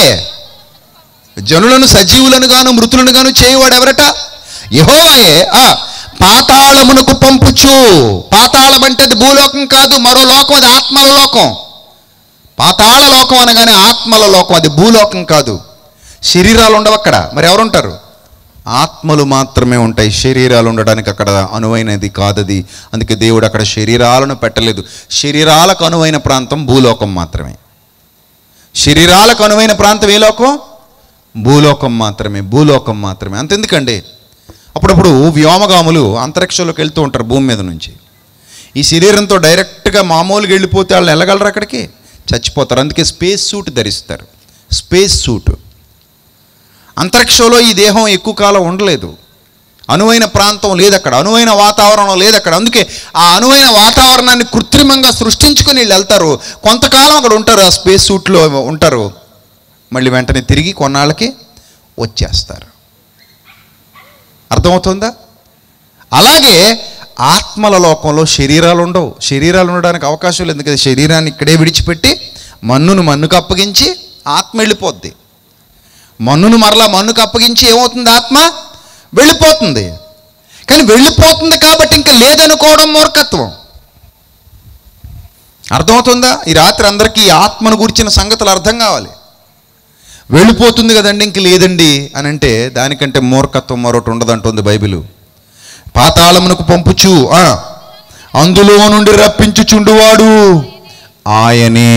జనులను సజీవులను గాను మృతులను గాను చేయువాడు ఎవరట? యెహోవాయే. పాతాళమునకు పంపుచు. పాతాళం అంటే అది భూలోకం కాదు, మరో లోకం. అది ఆత్మల లోకం. పాతాళ లోకం అనగానే ఆత్మల లోకం, అది భూలోకం కాదు. శరీరాలు ఉండవు అక్కడ. మరి ఎవరుంటారు? ఆత్మలు మాత్రమే ఉంటాయి. శరీరాలు ఉండడానికి అక్కడ అనువైనది కాదది. అందుకే దేవుడు అక్కడ శరీరాలను పెట్టలేదు. శరీరాలకు అనువైన ప్రాంతం భూలోకం మాత్రమే. శరీరాలకు అనువైన ప్రాంతం ఏ లోకం? భూలోకం మాత్రమే. భూలోకం మాత్రమే. అంతెందుకండి, అప్పుడప్పుడు వ్యోమగాములు అంతరిక్షంలోకి వెళ్తూ ఉంటారు భూమి మీద నుంచి. ఈ శరీరంతో డైరెక్ట్గా మామూలుగా వెళ్ళిపోతే వాళ్ళు వెళ్ళగలరు, అక్కడికి చచ్చిపోతారు. అందుకే స్పేస్ సూట్ ధరిస్తారు. Space suit. అంతరిక్షంలో ఈ దేహం ఎక్కువ కాలం ఉండలేదు. అనువైన ప్రాంతం లేదు అక్కడ, అనువైన వాతావరణం లేదు అక్కడ. అందుకే ఆ అనువైన వాతావరణాన్ని కృత్రిమంగా సృష్టించుకొని వీళ్ళు వెళ్తారు. కొంతకాలం అక్కడ ఉంటారు, ఆ స్పేస్ సూట్లో ఉంటారు. మళ్ళీ వెంటనే తిరిగి కొన్నాళ్ళకి వచ్చేస్తారు. అర్థమవుతుందా? అలాగే ఆత్మల లోకంలో శరీరాలు ఉండవు. శరీరాలు ఉండడానికి అవకాశం లేదు. ఎందుకంటే శరీరాన్ని ఇక్కడే విడిచిపెట్టి మన్నును మన్నుకు అప్పగించి ఆత్మ వెళ్ళిపోద్ది. మన్నును మరలా మన్నుకు అప్పగించి ఏమవుతుంది? ఆత్మ వెళ్ళిపోతుంది. కానీ వెళ్ళిపోతుంది కాబట్టి ఇంకా లేదనుకోవడం మూర్ఖత్వం. అర్థమవుతుందా? ఈ రాత్రి అందరికీ ఆత్మను గురించిన సంగతులు అర్థం కావాలి. వెళ్ళిపోతుంది కదండి ఇంక లేదండి అని అంటే దానికంటే మూర్ఖత్వం మరొకటి ఉండదంటుంది బైబిలు. పాతాళమునకు పంపుచు అందులో నుండి రప్పించుచుండువాడు ఆయనే.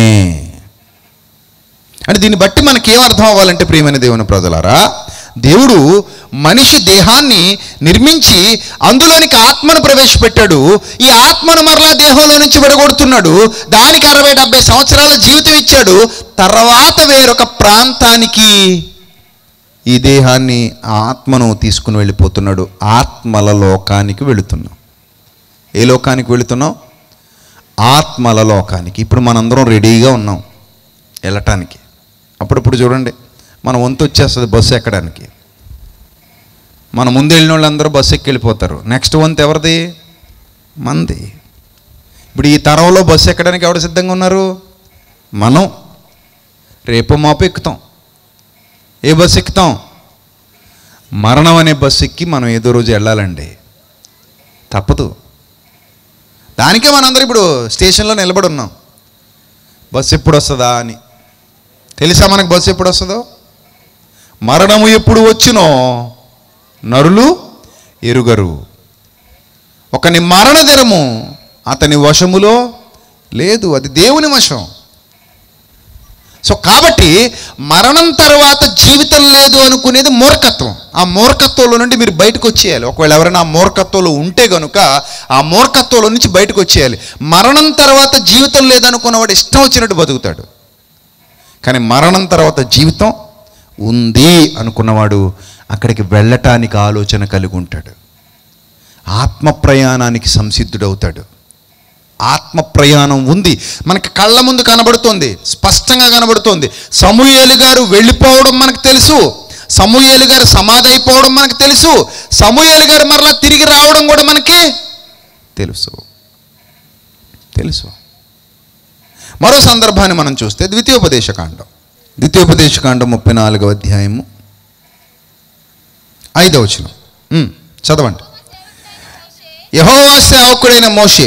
అంటే దీన్ని బట్టి మనకేం అర్థం అవ్వాలంటే, ప్రియమైన దేవుని ప్రజలారా, దేవుడు మనిషి దేహాన్ని నిర్మించి అందులోనికి ఆత్మను ప్రవేశపెట్టాడు. ఈ ఆత్మను మరలా దేహంలో నుంచి విడగొడుతున్నాడు. దానికి అరవై డెబ్బై సంవత్సరాల జీవితం ఇచ్చాడు. తర్వాత వేరొక ప్రాంతానికి ఈ దేహాన్ని, ఆత్మను తీసుకుని వెళ్ళిపోతున్నాడు. ఆత్మల లోకానికి వెళుతున్నాం. ఏ లోకానికి వెళుతున్నాం? ఆత్మల లోకానికి. ఇప్పుడు మనందరం రెడీగా ఉన్నాం వెళ్ళటానికి. అప్పుడప్పుడు చూడండి, మన వంతు వచ్చేస్తుంది బస్సు ఎక్కడానికి. మన ముందు వెళ్ళిన వాళ్ళందరూ బస్సు ఎక్కి వెళ్ళిపోతారు. నెక్స్ట్ వంతు ఎవరిది? మంది. ఇప్పుడు ఈ తరంలో బస్సు ఎక్కడానికి ఎవరు సిద్ధంగా ఉన్నారు? మనం. రేపు మాపు ఎక్కుతాం. ఏ బస్సు ఎక్కుతాం? మరణం అనే బస్సు ఎక్కి మనం ఏదో రోజు వెళ్ళాలండి, తప్పదు. దానికే మనందరూ ఇప్పుడు స్టేషన్లో నిలబడి ఉన్నాం. బస్సు ఎప్పుడు వస్తుందా అని. తెలుసా మనకు బస్సు ఎప్పుడు వస్తుందో? మరణము ఎప్పుడు వచ్చినో నరులు ఎరుగరు. ఒకని మరణ దినము అతని వశములో లేదు, అది దేవుని వశం. సో కాబట్టి మరణం తర్వాత జీవితం లేదు అనుకునేది మూర్ఖత్వం. ఆ మూర్ఖత్వంలో నుండి మీరు బయటకు వచ్చేయాలి. ఒకవేళ ఎవరైనా ఆ మూర్ఖత్వంలో ఉంటే కనుక ఆ మూర్ఖత్వంలో నుంచి బయటకు వచ్చేయాలి. మరణం తర్వాత జీవితం లేదనుకున్నవాడు ఇష్టం వచ్చినట్టు బతుకుతాడు. కానీ మరణం తర్వాత జీవితం ఉంది అనుకున్నవాడు అక్కడికి వెళ్ళటానికి ఆలోచన కలిగి ఉంటాడు. ఆత్మ ప్రయాణానికి సంసిద్ధుడవుతాడు. ఆత్మ ప్రయాణం ఉంది, మనకి కళ్ళ ముందు కనబడుతోంది, స్పష్టంగా కనబడుతోంది. సమూయేలు గారు వెళ్ళిపోవడం మనకు తెలుసు. సమూయేలు గారు సమాధి అయిపోవడం మనకు తెలుసు. సమూయేలు గారు మరలా తిరిగి రావడం కూడా మనకి తెలుసు తెలుసు మరో సందర్భాన్ని మనం చూస్తే ద్వితీయోపదేశకాండం ద్వితీయోపదేశకాండం ముప్పై నాలుగవ అధ్యాయము ఐదవ వచనం చదవండి. యెహోవా సేవకుడైన మోషే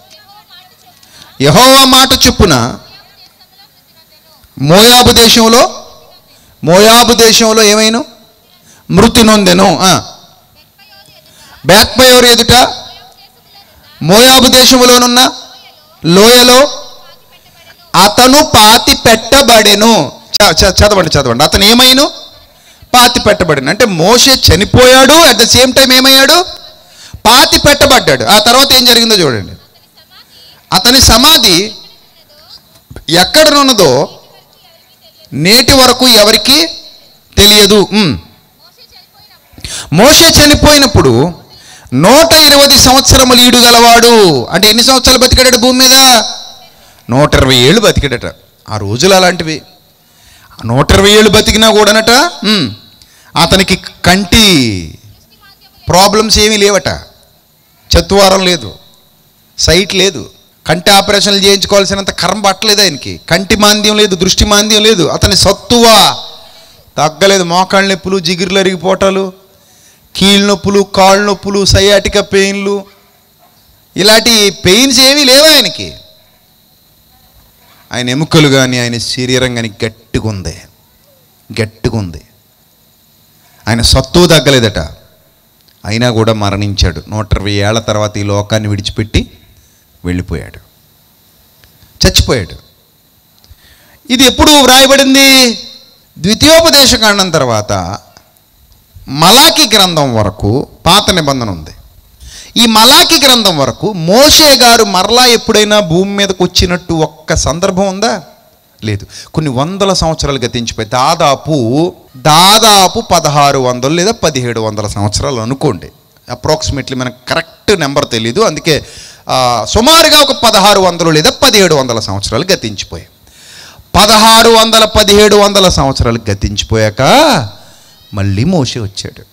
యెహోవా మాట చొప్పున మోయాబు దేశంలో మోయాబు దేశంలో ఏమైనా మృతి నొందెను. బేత్పయోరు ఎదుట మోయాబు దేశంలోనున్న లోయలో అతను పాతి పెట్టబడెను. చదవండి చదవండి అతను ఏమైనా పాతి పెట్టబడిన అంటే మోషే చనిపోయాడు, అట్ ద సేమ్ టైం ఏమయ్యాడు? పాతి పెట్టబడ్డాడు. ఆ తర్వాత ఏం జరిగిందో చూడండి. అతని సమాధి ఎక్కడనున్నదో నేటి వరకు ఎవరికి తెలియదు. మోషే చనిపోయినప్పుడు నూట ఇరవై సంవత్సరములు ఈడు గలవాడు. అంటే ఎన్ని సంవత్సరాలు బతికాడట భూమి మీద? నూట ఇరవై ఏళ్ళు బతికాడట. ఆ రోజులు అలాంటివి. నూట ఇరవై ఏళ్ళు బతికినా కూడానట అతనికి కంటి ప్రాబ్లమ్స్ ఏమీ లేవట. చత్వారం లేదు, సైట్ లేదు, కంటి ఆపరేషన్లు చేయించుకోవాల్సినంత కర్మ పట్టలేదు ఆయనకి. కంటి మాంద్యం లేదు, దృష్టి మాంద్యం లేదు. అతని సత్తువ తగ్గలేదు. మోకాళ్ళ నొప్పులు, జిగిర్లు అరిగిపోవటాలు, కీళ్ళ నొప్పులు, కాళ్ళ నొప్పులు, సయాటిక పెయిన్లు, ఇలాంటి పెయిన్స్ ఏమీ లేవు ఆయనకి. ఆయన ఎముకలు కానీ ఆయన శరీరం కానీ గట్టిగా ఉంది గట్టిగా ఉంది ఆయన సత్తువ తగ్గలేదట. అయినా కూడా మరణించాడు. నూట ఇరవై ఏళ్ల తర్వాత ఈ లోకాన్ని విడిచిపెట్టి వెళ్ళిపోయాడు, చచ్చిపోయాడు. ఇది ఎప్పుడు వ్రాయబడింది? ద్వితీయోపదేశకాండం తర్వాత మలాకి గ్రంథం వరకు పాత నిబంధన ఉంది. ఈ మలాకి గ్రంథం వరకు మోషే గారు మరలా ఎప్పుడైనా భూమి మీదకి వచ్చినట్టు ఒక్క సందర్భం ఉందా? లేదు. కొన్ని వందల సంవత్సరాలు గతించిపోయి దాదాపు దాదాపు పదహారు వందలు లేదా పదిహేడు వందల సంవత్సరాలు అనుకోండి. అప్రాక్సిమేట్లీ మనకు కరెక్ట్ నెంబర్ తెలీదు. అందుకే సుమారుగా ఒక పదహారు వందలు లేదా పదిహేడు వందల సంవత్సరాలు గతించిపోయాయి. పదహారు వందల పదిహేడు వందల సంవత్సరాలు గతించిపోయాక మళ్ళీ మోషే వచ్చాడు.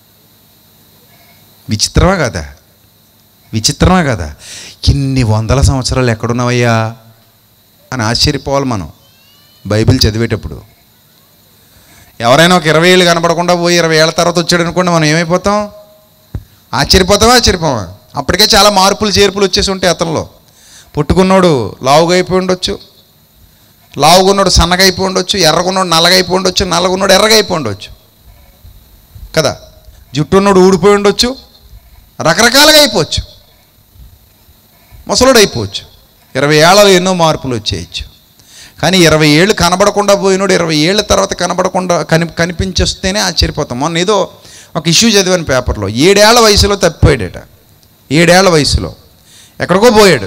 విచిత్రమా కదా? విచిత్రమా కదా? ఇన్ని వందల సంవత్సరాలు ఎక్కడున్నావయ్యా అని ఆశ్చర్యపోవాలి మనం బైబిల్ చదివేటప్పుడు. ఎవరైనా ఒక ఇరవై ఏళ్ళు కనపడకుండా పోయి ఇరవై ఏళ్ళ తర్వాత వచ్చాడు అనుకోండి, మనం ఏమైపోతాం? ఆశ్చర్యపోతామా? ఆశ్చర్యపోవా? అప్పటికే చాలా మార్పులు చేర్పులు వచ్చేసి ఉంటాయి అతనిలో. పుట్టుకున్నోడు లావుగా అయిపోయి ఉండొచ్చు, లావుగున్నోడు సన్నగా అయిపోయి ఉండొచ్చు, ఎర్రగున్నోడు నల్లగా అయిపోయి ఉండొచ్చు, నల్లగున్నోడు ఎర్రగా అయిపోయి ఉండొచ్చు కదా. జుట్టు ఉన్నోడు ఊడిపోయి ఉండొచ్చు, రకరకాలుగా అయిపోవచ్చు, ముసలోడు అయిపోవచ్చు. ఇరవై ఏళ్ళలో ఎన్నో మార్పులు వచ్చేయచ్చు. కానీ ఇరవై ఏళ్ళు కనబడకుండా పోయినోడు ఇరవై ఏళ్ళ తర్వాత కనబడకుండా కని కనిపించేస్తేనే ఆశ్చర్యపోతాం. మొన్న ఏదో ఒక ఇష్యూ చదివాను పేపర్లో. ఏడేళ్ల వయసులో తప్పిపోయాడట. ఏడేళ్ల వయసులో ఎక్కడికో పోయాడు.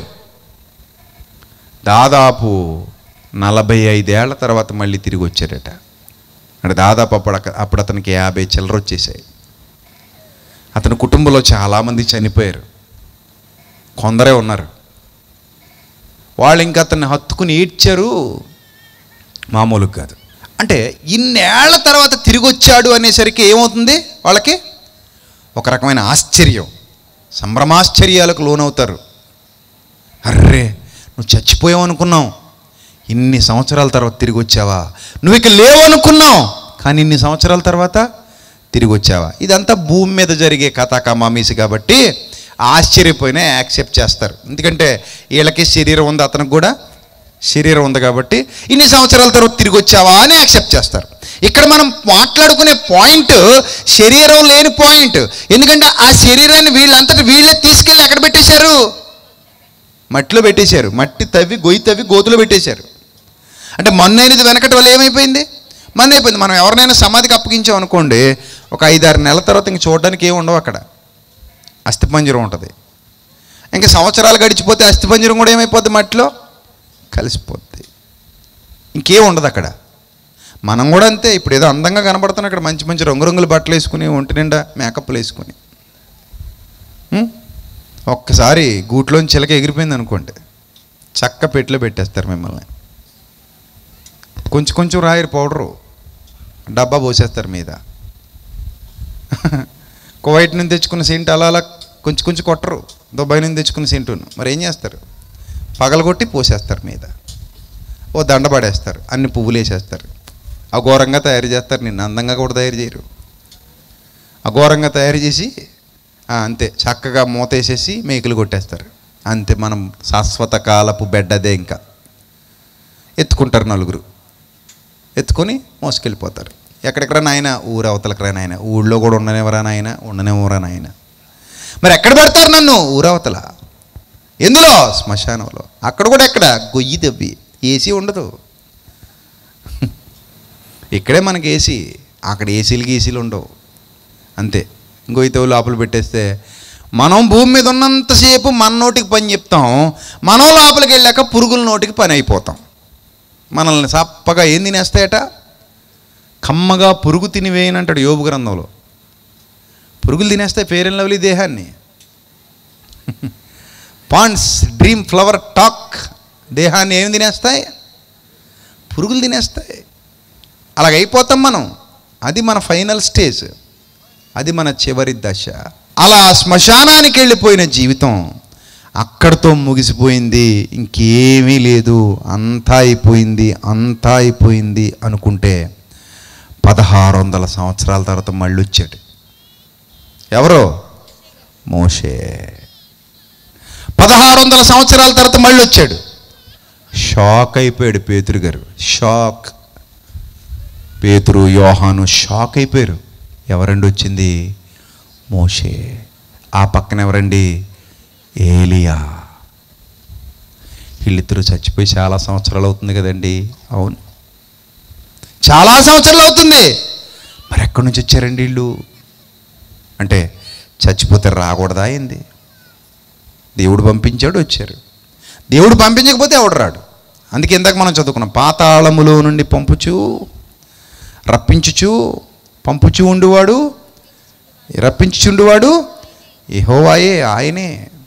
దాదాపు నలభై ఐదేళ్ల తర్వాత మళ్ళీ తిరిగి వచ్చాడట. అంటే దాదాపు అప్పుడు అప్పుడు అతనికి యాభై చిల్లర వచ్చేసాయి. అతని కుటుంబంలో చాలామంది చనిపోయారు, కొందరే ఉన్నారు. వాళ్ళు ఇంకా అతన్ని హత్తుకుని ఏడ్చారు, మామూలుగా కాదు. అంటే ఇన్నేళ్ల తర్వాత తిరిగి వచ్చాడు అనేసరికి ఏమవుతుంది వాళ్ళకి? ఒక రకమైన ఆశ్చర్యం, సంభ్రమాశ్చర్యాలకు లోనవుతారు. అర్రే, నువ్వు చచ్చిపోయావు అనుకున్నావు, ఇన్ని సంవత్సరాల తర్వాత తిరిగి వచ్చావా? నువ్వు ఇక లేవు అనుకున్నావు, కానీ ఇన్ని సంవత్సరాల తర్వాత తిరిగి వచ్చావా? ఇదంతా భూమి మీద జరిగే కథా కమామీసి కాబట్టి ఆశ్చర్యపోయినా యాక్సెప్ట్ చేస్తారు. ఎందుకంటే వీళ్ళకి శరీరం ఉంది, అతనికి కూడా శరీరం ఉంది కాబట్టి ఇన్ని సంవత్సరాల తర్వాత తిరిగి వచ్చావా అని యాక్సెప్ట్ చేస్తారు. ఇక్కడ మనం మాట్లాడుకునే పాయింట్ శరీరం లేని పాయింట్. ఎందుకంటే ఆ శరీరాన్ని వీళ్ళంతటి వీళ్ళే తీసుకెళ్ళి ఎక్కడ పెట్టేశారు? మట్టిలో పెట్టేశారు. మట్టి తవ్వి గొయ్యి తవ్వి గోతులో పెట్టేశారు. అంటే మన్ను అనేది వెనకటి వల్ల ఏమైపోయింది? మన్ను అయిపోయింది. మనం ఎవరినైనా సమాధికి అప్పగించాం అనుకోండి, ఒక ఐదారు నెలల తర్వాత ఇంక చూడడానికి ఏమి ఉండవు, అక్కడ అస్థిపంజరం ఉంటుంది. ఇంకా సంవత్సరాలు గడిచిపోతే అస్థిపంజరం కూడా ఏమైపోద్ది? మట్టిలో కలిసిపోద్ది, ఇంకేం ఉండదు అక్కడ. మనం కూడా అంతే. ఇప్పుడు ఏదో అందంగా కనబడుతున్నాం అక్కడ, మంచి మంచి రంగురంగుల బట్టలు వేసుకుని, ఒంటి నిండా మేకప్లు వేసుకుని, ఒక్కసారి గూట్లోంచి చిలక ఎగిరిపోయింది అనుకోండి, చక్క పెట్టిలో పెట్టేస్తారు మిమ్మల్ని. కొంచెం కొంచెం రాయరు పౌడరు, డబ్బా పోసేస్తారు మీద. కువైట్ నుంచి తెచ్చుకున్న సెంటు అలా అలా కొంచెం కొంచెం కొట్టరు, దుబాయ్ నుంచి తెచ్చుకున్న సెంటును. మరి ఏం చేస్తారు? పగలగొట్టి పోసేస్తారు మీద, ఓ దండ పడేస్తారు, అన్ని పువ్వులు వేసేస్తారు. అఘోరంగా తయారు చేస్తారు, నిన్ను అందంగా కూడా తయారు చేయరు. అఘోరంగా తయారు చేసి అంతే చక్కగా మూత వేసేసి మేకులు కొట్టేస్తారు. అంతే, మనం శాశ్వత కాలపు బెడ్ అదే. ఇంకా ఎత్తుకుంటారు నలుగురు, ఎత్తుకొని మోసుకెళ్ళిపోతారు. ఎక్కడెక్కడ నాయన? ఊరు అవతలకి రా నాయన, ఊళ్ళో కూడా ఉండనేవరా నాయన, ఉండనేవరా నాయన. మరి ఎక్కడ పెడతారు నన్ను? ఊరవతల. ఎందులో? శ్మశానంలో. అక్కడ కూడా ఎక్కడ? గొయ్యి దవ్వి. ఏసీ ఉండదు. ఇక్కడే మనకి ఏసీ, అక్కడ ఏసీలు గీసీలు ఉండవు. అంతే, గొయ్యితో లోపల పెట్టేస్తే మనం భూమి మీద ఉన్నంతసేపు మన నోటికి పని చెప్తాం, మనం లోపలికి వెళ్ళాక పురుగుల నోటికి పని అయిపోతాం. మనల్ని సప్పగా ఏం తినేస్తాయట? కమ్మగా పురుగు తినివేయనంటాడు యోబు గ్రంథంలో. పురుగులు తినేస్తాయి ఫెయిర్ అండ్ లవ్లీ దేహాన్ని. పాండ్స్ డ్రీమ్ ఫ్లవర్ టాక్ దేహాన్ని ఏం తినేస్తాయి? పురుగులు తినేస్తాయి. అలాగైపోతాం మనం. అది మన ఫైనల్ స్టేజ్, అది మన చివరి దశ. అలా శ్మశానానికి వెళ్ళిపోయిన జీవితం అక్కడితో ముగిసిపోయింది, ఇంకేమీ లేదు, అంతా అయిపోయింది, అంతా అయిపోయింది అనుకుంటే పదహారు వందల సంవత్సరాల తర్వాత మళ్ళీ వచ్చాడు. ఎవరో? మోషే. పదహారు వందల సంవత్సరాల తర్వాత మళ్ళీ వచ్చాడు. షాక్ అయిపోయాడు పేతురు గారు. షాక్. పేతురు, యోహాను షాక్ అయిపోయారు. ఎవరండి వచ్చింది? మోషే. ఆ పక్కన ఎవరండి? ఏలియా. వీళ్ళిద్దరూ చచ్చిపోయి చాలా సంవత్సరాలు అవుతుంది కదండి. అవును, చాలా సంవత్సరాలు అవుతుంది. మరి ఎక్కడి నుంచి వచ్చారండి వీళ్ళు? అంటే చచ్చిపోతే రాకూడదా ఏంది? దేవుడు పంపించాడు, వచ్చారు. దేవుడు పంపించకపోతే ఎవడు రాడు. అందుకే ఇందాక మనం చదువుకున్నాం, పాతాళములో నుండి పంపుచు రప్పించుచు పంపుచూ ఉండువాడు, రప్పించుచుండువాడు యెహోవాయే, ఆయనే.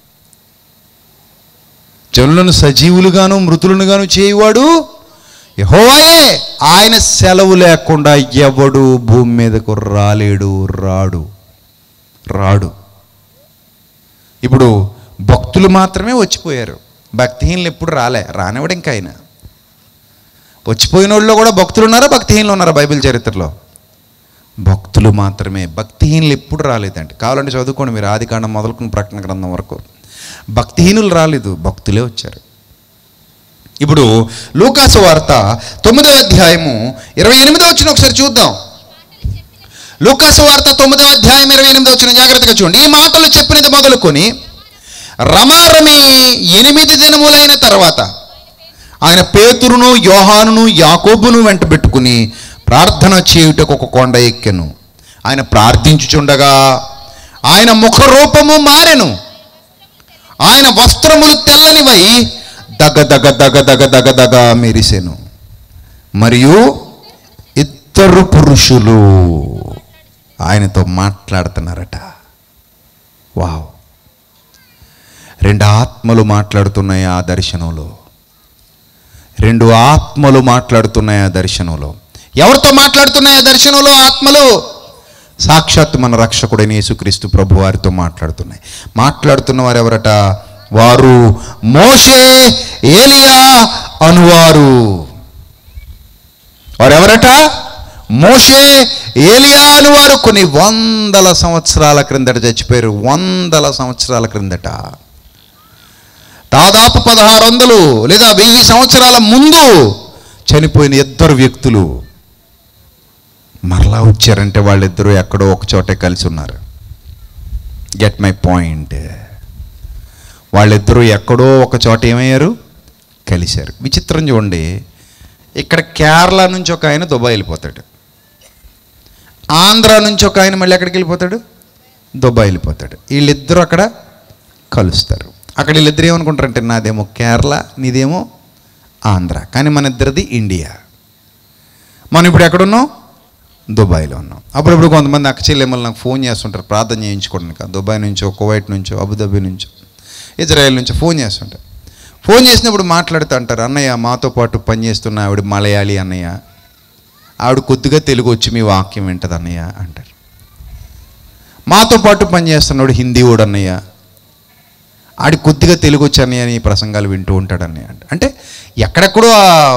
జనులను సజీవులుగాను మృతులుగాను చేయువాడు యెహోవాయే. ఆయన సెలవు లేకుండా ఎవడు భూమి మీదకు రాలేడు, రాడు రాడు ఇప్పుడు భక్తులు మాత్రమే వచ్చిపోయారు, భక్తిహీనులు ఎప్పుడు రాలే, రానివాడు ఇంకా ఆయన. వచ్చిపోయిన వాళ్ళు కూడా భక్తులు ఉన్నారా, భక్తిహీనులు ఉన్నారా? బైబిల్ చరిత్రలో భక్తులు మాత్రమే, భక్తిహీనులు ఎప్పుడు రాలేదండి. కావాలంటే చదువుకోండి మీరు, ఆదికాండం మొదలుకుని ప్రకటన గ్రంథం వరకు. భక్తిహీనులు రాలేదు, భక్తులే వచ్చారు. ఇప్పుడు లూకాసు వార్త తొమ్మిదవ అధ్యాయము ఇరవై ఎనిమిదో వచ్చిన ఒకసారి చూద్దాం. లూకాసు వార్త తొమ్మిదవ అధ్యాయం ఇరవై ఎనిమిదో వచ్చిన జాగ్రత్తగా చూడండి. ఈ మాటలు చెప్పినది మొదలుకొని రమారమి ఎనిమిది దినములైన తర్వాత ఆయన పేతురును యోహానును యాకోబును వెంట పెట్టుకుని ప్రార్థన చేయుటకు ఒక కొండ ఎక్కెను. ఆయన ప్రార్థించుచుండగా ఆయన ముఖరూపము మారెను, ఆయన వస్త్రములు తెల్లనివై దగ దగ దగ దగ దగ దగ మెరిసెను. మరియు ఇద్దరు పురుషులు ఆయనతో మాట్లాడుతున్నారట. వావ్! రెండు ఆత్మలు మాట్లాడుతున్నాయి ఆ దర్శనంలో. రెండు ఆత్మలు మాట్లాడుతున్నాయి ఆ దర్శనంలో. ఎవరితో మాట్లాడుతున్నాయి ఆ దర్శనంలో ఆత్మలు? సాక్షాత్ మన రక్షకుడైన యేసుక్రీస్తు ప్రభు వారితో మాట్లాడుతున్నాయి. మాట్లాడుతున్న వారు ఎవరట? వారు మోషే, ఏలియా అనువారు. వారు ఎవరట? మోషే, ఏలియా అనువారు. కొన్ని వందల సంవత్సరాల క్రిందట చచ్చిపోయారు, వందల సంవత్సరాల క్రిందట. దాదాపు పదహారు వందలు లేదా వెయ్యి సంవత్సరాల ముందు చనిపోయిన ఇద్దరు వ్యక్తులు మరలా వచ్చారంటే వాళ్ళిద్దరూ ఎక్కడో ఒక చోటే కలిసి ఉన్నారు. Get my point. వాళ్ళిద్దరూ ఎక్కడో ఒక చోట ఏమయ్యారు? కలిశారు. విచిత్రం చూడండి, ఇక్కడ కేరళ నుంచి ఒక ఆయన దుబాయ్ వెళ్ళిపోతాడు, ఆంధ్ర నుంచి ఒక ఆయన మళ్ళీ ఎక్కడికి వెళ్ళిపోతాడు? దుబాయ్ వెళ్ళిపోతాడు. వీళ్ళిద్దరూ అక్కడ కలుస్తారు. అక్కడ వీళ్ళిద్దరు ఏమనుకుంటారంటే, నాదేమో కేరళ, నీదేమో ఆంధ్ర, కానీ మన ఇద్దరిది ఇండియా. మనం ఇప్పుడు ఎక్కడున్నాం? దుబాయ్లో ఉన్నాం. అప్పుడప్పుడు కొంతమంది అక్క చెల్లెమ్మలు నాకు ఫోన్ చేస్తుంటారు ప్రార్థన చేయించుకోవడానికి. దుబాయ్ నుంచో, కువైట్ నుంచో, అబుదాబి నుంచో, ఇజ్రాయెల్ నుంచో ఫోన్ చేస్తుంటారు. ఫోన్ చేసినప్పుడు మాట్లాడుతూ అంటారు, అన్నయ్య మాతో పాటు పనిచేస్తున్న ఆవిడ మలయాళీ అన్నయ్య, ఆవిడ కొద్దిగా తెలుగు వచ్చి మీ వాక్యం వింటది అన్నయ్య అంటారు. మాతో పాటు పనిచేస్తున్నాడు హిందీ వాడు అన్నయ్య, ఆడి కొద్దిగా తెలుగు వచ్చి అన్నయ్య నీ ప్రసంగాలు వింటూ ఉంటాడు అన్నయ్య అంట. అంటే ఎక్కడెక్కడో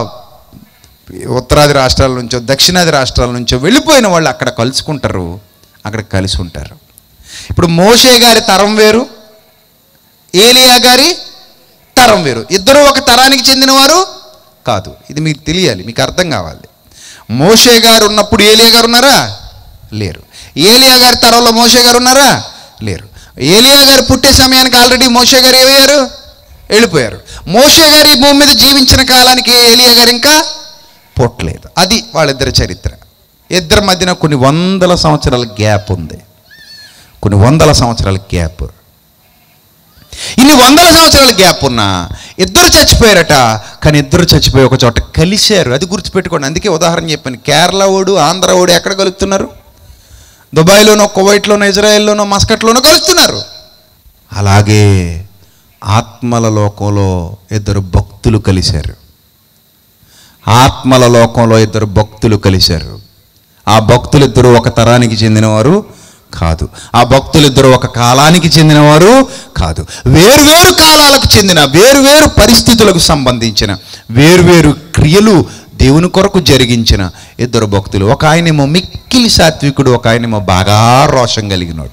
ఉత్తరాది రాష్ట్రాల నుంచో దక్షిణాది రాష్ట్రాల నుంచో వెళ్ళిపోయిన వాళ్ళు అక్కడ కలుసుకుంటారు, అక్కడ కలిసి ఉంటారు. ఇప్పుడు మోషే గారి తరం వేరు, ఏలియా గారి తరం వేరు. ఇద్దరు ఒక తరానికి చెందినవారు కాదు. ఇది మీకు తెలియాలి, మీకు అర్థం కావాలి. మోషే గారు ఉన్నప్పుడు ఏలియా గారు ఉన్నారా? లేరు. ఏలియా గారి తరంలో మోషే గారు ఉన్నారా? లేరు. ఏలియా గారు పుట్టే సమయానికి ఆల్రెడీ మోషే గారు ఏమయ్యారు? వెళ్ళిపోయారు. మోషే గారు ఈ భూమి మీద జీవించిన కాలానికి ఏలియా గారు ఇంకా పుట్టలేదు. అది వాళ్ళిద్దరి చరిత్ర. ఇద్దరి మధ్యన కొన్ని వందల సంవత్సరాల గ్యాప్ ఉంది, కొన్ని వందల సంవత్సరాల గ్యాప్. ఇన్ని వందల సంవత్సరాల గ్యాప్ ఉన్నా ఇద్దరు చచ్చిపోయారట, కానీ ఇద్దరు చచ్చిపోయి ఒక చోట కలిశారు. అది గుర్తుపెట్టుకోండి. అందుకే ఉదాహరణ చెప్పాను, కేరళ ఓడు ఆంధ్ర ఓడు ఎక్కడ కలుస్తున్నారు? దుబాయ్లోనో, కువైట్లోనో, ఇజ్రాయెల్లోనో, మస్కట్లోనో కలుస్తున్నారు. అలాగే ఆత్మల లోకంలో ఇద్దరు భక్తులు కలిశారు. ఆత్మల లోకంలో ఇద్దరు భక్తులు కలిశారు. ఆ భక్తులిద్దరూ ఒక తరానికి చెందినవారు కాదు, ఆ భక్తులిద్దరూ ఒక కాలానికి చెందినవారు కాదు. వేరువేరు కాలాలకు చెందిన, వేరువేరు పరిస్థితులకు సంబంధించిన, వేరువేరు క్రియలు దేవుని కొరకు జరిగించిన ఇద్దరు భక్తులు. ఒక ఆయనేమో మిక్కిలి సాత్వికుడు, ఒక ఆయనేమో బాగా రోషం కలిగినాడు.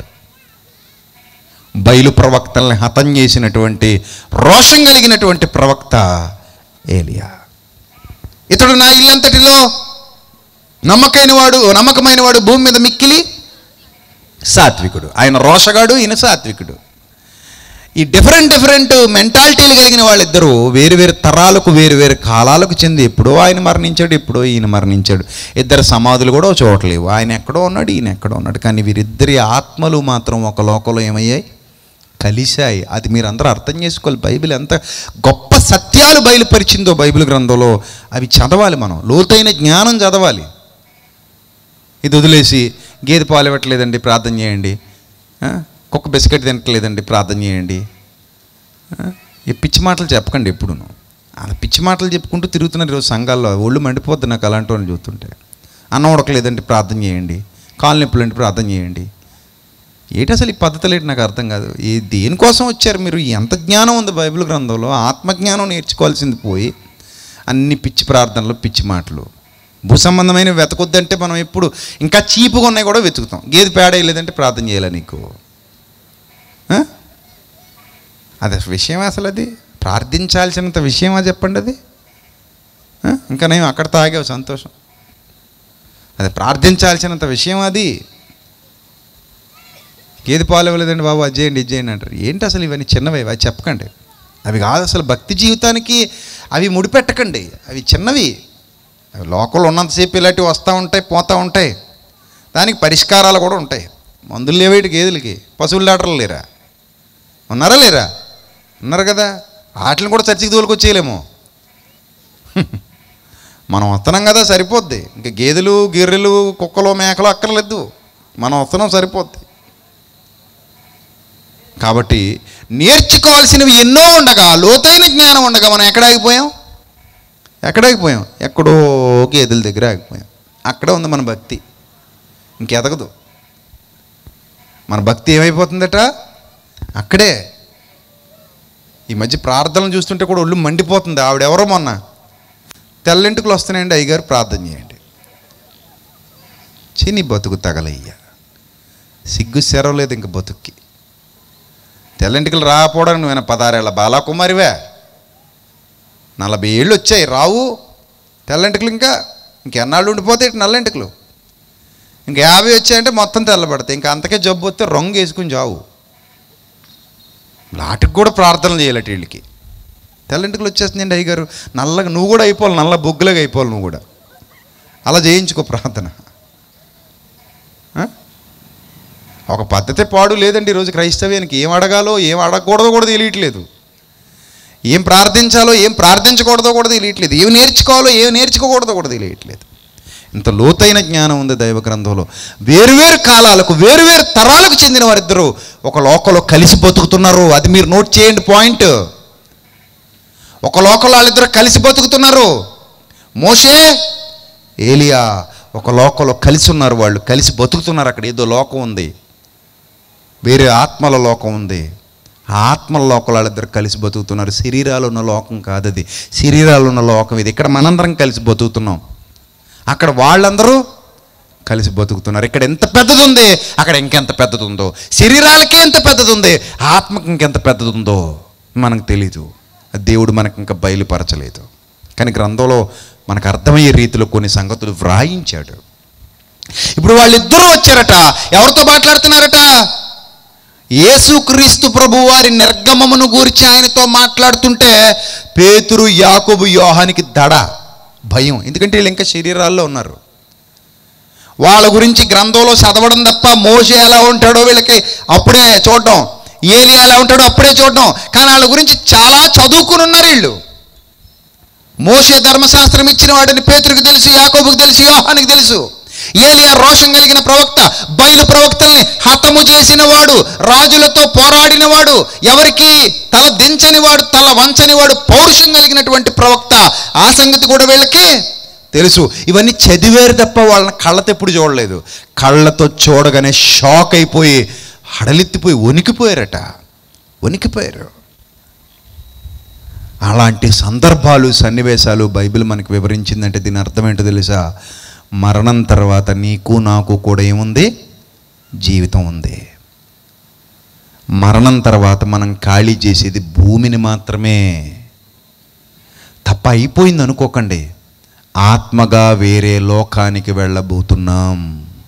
బయలు ప్రవక్తల్ని హతం చేసినటువంటి రోషం కలిగినటువంటి ప్రవక్త ఏలియా. ఇతడు నా ఇల్లంతటిలో నమ్మకమైన వాడు నమ్మకమైన వాడు భూమి మీద మిక్కిలి సాత్వికుడు. ఆయన రోషగాడు, ఈయన సాత్వికుడు. ఈ డిఫరెంట్ డిఫరెంట్ మెంటాలిటీలు కలిగిన వాళ్ళిద్దరూ వేరు వేరు తరాలకు, వేరు వేరు కాలాలకు చెంది, ఎప్పుడో ఆయన మరణించాడు, ఎప్పుడో ఈయన మరణించాడు. ఇద్దరు సమాధులు కూడా చూడలేవు. ఆయన ఎక్కడో ఉన్నాడు, ఈయన ఎక్కడో ఉన్నాడు. కానీ వీరిద్దరి ఆత్మలు మాత్రం ఒక లోకంలో ఏమయ్యాయి? కలిశాయి. అది మీరు అందరూ అర్థం చేసుకోవాలి. బైబిల్ ఎంత గొప్ప సత్యాలు బయలుపరిచిందో బైబిల్ గ్రంథంలో, అవి చదవాలి. మనం లోతైన జ్ఞానం చదవాలి. ఇది వదిలేసి గేదె పాలు ఇవ్వట్లేదండి ప్రార్థన చేయండి, కుక్క బిస్కెట్ తినట్లేదండి ప్రార్థన చేయండి, ఈ పిచ్చి మాటలు చెప్పకండి. ఎప్పుడును అలా పిచ్చి మాటలు చెప్పుకుంటూ తిరుగుతున్నారు ఈరోజు సంఘాల్లో. ఒళ్ళు మండిపోద్ది నాకు అలాంటి వాళ్ళని చూస్తుంటే. అన్నం ఉడకలేదండి ప్రార్థన చేయండి, కాలు నొప్పులు అంటే ప్రార్థన చేయండి. ఏంటి అసలు ఈ పద్ధతులు ఏంటి నాకు అర్థం కాదు. ఈ దేనికోసం వచ్చారు మీరు? ఎంత జ్ఞానం ఉంది బైబిల్ గ్రంథంలో. ఆత్మజ్ఞానం నేర్చుకోవాల్సింది పోయి అన్ని పిచ్చి ప్రార్థనలు, పిచ్చి మాటలు. భూ సంబంధమైన వెతకొద్దంటే మనం ఎప్పుడు ఇంకా చీపుగా ఉన్నాయి కూడా వెతుకుతాం. గేదె పేడ వేయలేదంటే ప్రార్థన చేయాలా నీకు? అది విషయం అసలు అది ప్రార్థించాల్సినంత విషయమా చెప్పండి అది? ఇంకా నేను అక్కడ తాగావు సంతోషం. అది ప్రార్థించాల్సినంత విషయం అది. గేదె పాలు ఇవ్వలేదండి బాబు అది చేయండి ఇది చేయండి అంటారు. ఏంటి అసలు ఇవన్నీ చిన్నవి? అవి చెప్పకండి. అవి కాదు అసలు భక్తి జీవితానికి అవి ముడిపెట్టకండి. అవి చిన్నవి. అవి లోకల్లో ఉన్నంతసేపు ఇలాంటివి వస్తూ ఉంటాయి, పోతూ ఉంటాయి. దానికి పరిష్కారాలు కూడా ఉంటాయి. మందులు లేవేటి గేదెలకి? పశువుల డాక్టర్లు లేరా? ఉన్నారా లేరా? ఉన్నారు కదా. వాటిని కూడా చర్చికి తోలుకొచ్చేయలేము. మనం వస్తున్నాం కదా సరిపోద్ది. ఇంకా గేదెలు, గిర్రెలు, కుక్కలు, మేకలు అక్కర్లేదు. మనం వస్తున్నాం సరిపోద్ది. కాబట్టి నేర్చుకోవాల్సినవి ఎన్నో ఉండగా, లోతైన జ్ఞానం ఉండగా మనం ఎక్కడ ఆగిపోయాం? ఎక్కడ ఆగిపోయాం? ఎక్కడో గేదెల దగ్గర ఆగిపోయాం. అక్కడే ఉంది మన భక్తి, ఇంకెదగదు. మన భక్తి ఏమైపోతుందట? అక్కడే. ఈ మధ్య ప్రార్థనలు చూస్తుంటే కూడా ఒళ్ళు మండిపోతుంది. ఆవిడెవరో మొన్న తెల్లింటికలు వస్తున్నాయండి, అయ్యగారు ప్రార్థన చేయండి. చిన్ని బతుకు తగలయ్యా, సిగ్గు సెరవలేదు ఇంక బతుక్కి. తెల్లింటికలు రాకపోవడానికి నువ్వేనా పదారేళ్ళ బాలాకుమారివే? నలభై ఏళ్ళు వచ్చాయి రావు తెల్లంటికలు. ఇంకా ఇంకెన్నాళ్ళు ఉండిపోతాయి నల్లంటికలు? ఇంక యాభై వచ్చాయంటే మొత్తం తెల్లబడతాయి. ఇంకా అంతకే జబ్బు వస్తే రంగు వేసుకుని చావు. వాటికి కూడా ప్రార్థనలు చేయాలట వీళ్ళకి. తెల్లంటికలు వచ్చేస్తుందండి అయ్యగారు, నల్లగా నువ్వు కూడా అయిపోవాలి, నల్ల బొగ్గులాగా అయిపోవాలి నువ్వు కూడా. అలా చేయించుకో ప్రార్థన. ఒక పద్ధతి పాడు లేదండి ఈరోజు క్రైస్తవ్యానికి. ఏం అడగాలో ఏం అడగకూడదో కూడా తెలియట్లేదు. ఏం ప్రార్థించాలో ఏం ప్రార్థించకూడదో కూడా తెలియట్లేదు. ఏం నేర్చుకోవాలో ఏం నేర్చుకోకూడదో కూడా తెలియట్లేదు. ఇంత లోతైన జ్ఞానం ఉంది దైవ గ్రంథంలో. వేరువేరు కాలాలకు వేరువేరు తరాలకు చెందిన వారిద్దరూ ఒక లోకంలో కలిసి బతుకుతున్నారు. అది మీరు నోట్ చేయండి పాయింట్. ఒక లోకంలో వాళ్ళిద్దరు కలిసి బతుకుతున్నారు. మోషే, ఏలియా ఒక లోకంలో కలిసి ఉన్నారు. వాళ్ళు కలిసి బతుకుతున్నారు. అక్కడ ఏదో లోకం ఉంది, వేరే ఆత్మల లోకం ఉంది. ఆ ఆత్మల లోకంలో వాళ్ళిద్దరు కలిసి బతుకుతున్నారు. శరీరాలు ఉన్న లోకం కాదు అది, శరీరాలు ఉన్న లోకం ఇది. ఇక్కడ మనందరం కలిసి బతుకుతున్నాం, అక్కడ వాళ్ళందరూ కలిసి బతుకుతున్నారు. ఇక్కడ ఎంత పెద్దది ఉంది, అక్కడ ఇంకెంత పెద్దది ఉందో. శరీరాలకే ఎంత పెద్దది ఉంది, ఆత్మకి ఇంకెంత పెద్దది ఉందో మనకు తెలీదు. దేవుడు మనకు ఇంకా బయలుపరచలేదు. కానీ గ్రంథంలో మనకు అర్థమయ్యే రీతిలో కొన్ని సంగతులు వ్రాయించాడు. ఇప్పుడు వాళ్ళిద్దరూ వచ్చారట. ఎవరితో మాట్లాడుతున్నారట? యేసుక్రీస్తు ప్రభు వారి నిర్గమమును గూర్చి ఆయనతో మాట్లాడుతుంటే పేతురు, యాకోబు, యోహానికి దడ, భయం. ఎందుకంటే వీళ్ళు ఇంకా శరీరాల్లో ఉన్నారు. వాళ్ళ గురించి గ్రంథంలో చదవడం తప్ప మోషే ఎలా ఉంటాడో వీళ్ళకి అప్పుడే చూడడం, ఏలియా ఎలా ఉంటాడో అప్పుడే చూడడం. కానీ వాళ్ళ గురించి చాలా చదువుకుని ఉన్నారు వీళ్ళు. మోషే ధర్మశాస్త్రం ఇచ్చిన వాడిని పేతురుకి తెలుసు, యాకోబుకి తెలుసు, యోహానికి తెలుసు. ఏలియా రోషం కలిగిన ప్రవక్త, బయలు ప్రవక్తల్ని హతము చేసిన వాడు, రాజులతో పోరాడిన వాడు, ఎవరికి తల దించని వాడు, తల వంచని వాడు, పౌరుషం కలిగినటువంటి ప్రవక్త. ఆ సంగతి కూడా వీళ్ళకి తెలుసు. ఇవన్నీ చదివారు తప్ప వాళ్ళని కళ్ళతో ఎప్పుడు చూడలేదు. కళ్ళతో చూడగానే షాక్ అయిపోయి హడలెత్తిపోయి వణికిపోయారట, వణికిపోయారు. అలాంటి సందర్భాలు, సన్నివేశాలు బైబిల్ మనకు వివరించిందంటే దీని అర్థం ఏంటో తెలుసా? మరణం తర్వాత నీకు నాకు కూడా ఏముంది? జీవితం ఉంది. మరణం తర్వాత మనం ఖాళీ చేసేది భూమిని మాత్రమే తప్ప అయిపోయింది అనుకోకండి. ఆత్మగా వేరే లోకానికి వెళ్ళబోతున్నాం,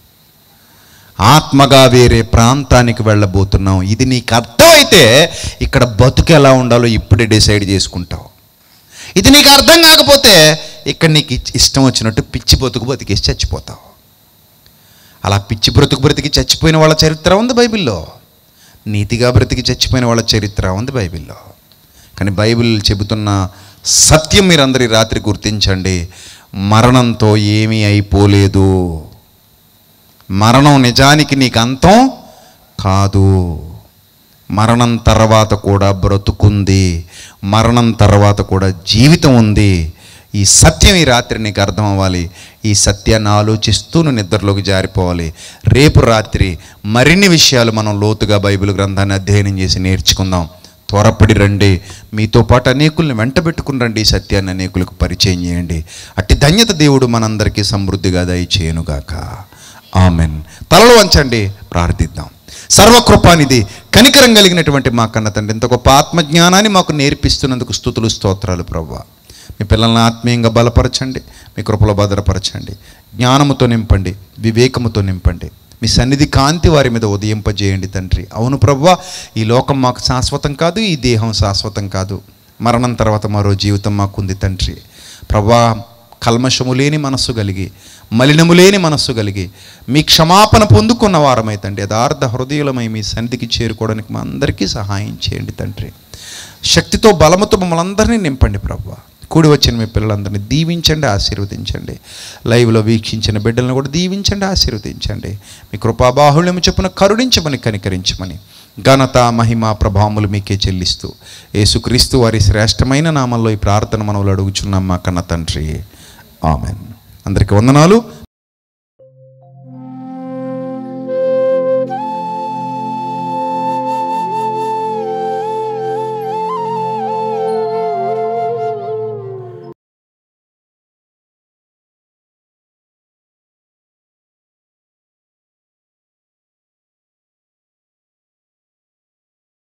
ఆత్మగా వేరే ప్రాంతానికి వెళ్ళబోతున్నాం. ఇది నీకు అర్థమైతే ఇక్కడ బతుకు ఎలా ఉండాలో ఇప్పుడే డిసైడ్ చేసుకుంటావు. ఇది నీకు అర్థం కాకపోతే ఇక్కడ నీకు ఇష్టం వచ్చినట్టు పిచ్చి బతుకు బతికేసి చచ్చిపోతావు. అలా పిచ్చి బ్రతుకు బ్రతికి చచ్చిపోయిన వాళ్ళ చరిత్ర ఉంది బైబిల్లో. నీతిగా బ్రతికి చచ్చిపోయిన వాళ్ళ చరిత్ర ఉంది బైబిల్లో. కానీ బైబిల్ చెబుతున్న సత్యం మీరందరి రాత్రి గుర్తించండి, మరణంతో ఏమీ అయిపోలేదు. మరణం నిజానికి నీకు అంతం కాదు. మరణం తర్వాత కూడా బ్రతుకుంది, మరణం తర్వాత కూడా జీవితం ఉంది. ఈ సత్యం ఈ రాత్రి నీకు అర్థం అవ్వాలి. ఈ సత్యాన్ని ఆలోచిస్తూ నువ్వు నిద్రలోకి జారిపోవాలి. రేపు రాత్రి మరిన్ని విషయాలు మనం లోతుగా బైబిల్ గ్రంథాన్ని అధ్యయనం చేసి నేర్చుకుందాం. త్వరపడి రండి, మీతో పాటు అనేకుల్ని వెంట పెట్టుకుని రండి. ఈ సత్యాన్ని అనేకులకు పరిచయం చేయండి. అట్టి ధన్యత దేవుడు మనందరికీ సమృద్ధిగా దయచేయునుగాక. ఆమెన్. తలలు వంచండి, ప్రార్థిద్దాం. సర్వకృపానిధి కనికరం కలిగినటువంటి మా కన్న తండ్రి, ఇంత గొప్ప ఆత్మజ్ఞానాన్ని మాకు నేర్పిస్తున్నందుకు స్తుతులు స్తోత్రాలు ప్రభువా. మీ పిల్లల్ని ఆత్మీయంగా బలపరచండి, మీ కృపలో భద్రపరచండి, జ్ఞానముతో నింపండి, వివేకముతో నింపండి. మీ సన్నిధి కాంతి వారి మీద ఉదయింపజేయండి తండ్రి. అవును ప్రభువా, ఈ లోకం మాకు శాశ్వతం కాదు, ఈ దేహం శాశ్వతం కాదు. మరణం తర్వాత మరో జీవితం మాకుంది తండ్రి. ప్రభువా, కల్మషము లేని మనస్సు కలిగి, మలినము లేని మనస్సు కలిగి, మీ క్షమాపణ పొందుకున్న వారమై తండ్రి యథార్థ హృదయులమై మీ సన్నిధికి చేరుకోవడానికి మా అందరికీ సహాయం చేయండి తండ్రి. శక్తితో బలముతో మమ్మల్ని అందరినీ నింపండి ప్రభువా. కూడి వచ్చిన మీ పిల్లలందరినీ దీవించండి, ఆశీర్వదించండి. లైవ్లో వీక్షించిన బిడ్డలను కూడా దీవించండి, ఆశీర్వదించండి. మీ కృపాబాహుళ్యము చొప్పున కరుణించమని, కనికరించమని, ఘనత మహిమ ప్రభావములు మీకే చెల్లిస్తూ యేసుక్రీస్తు వారి శ్రేష్టమైన నామంలో ఈ ప్రార్థన మనవులు అడుగుచున్నాం మా కన్న తండ్రి. ఆమెన్. అందరికీ వందనాలు.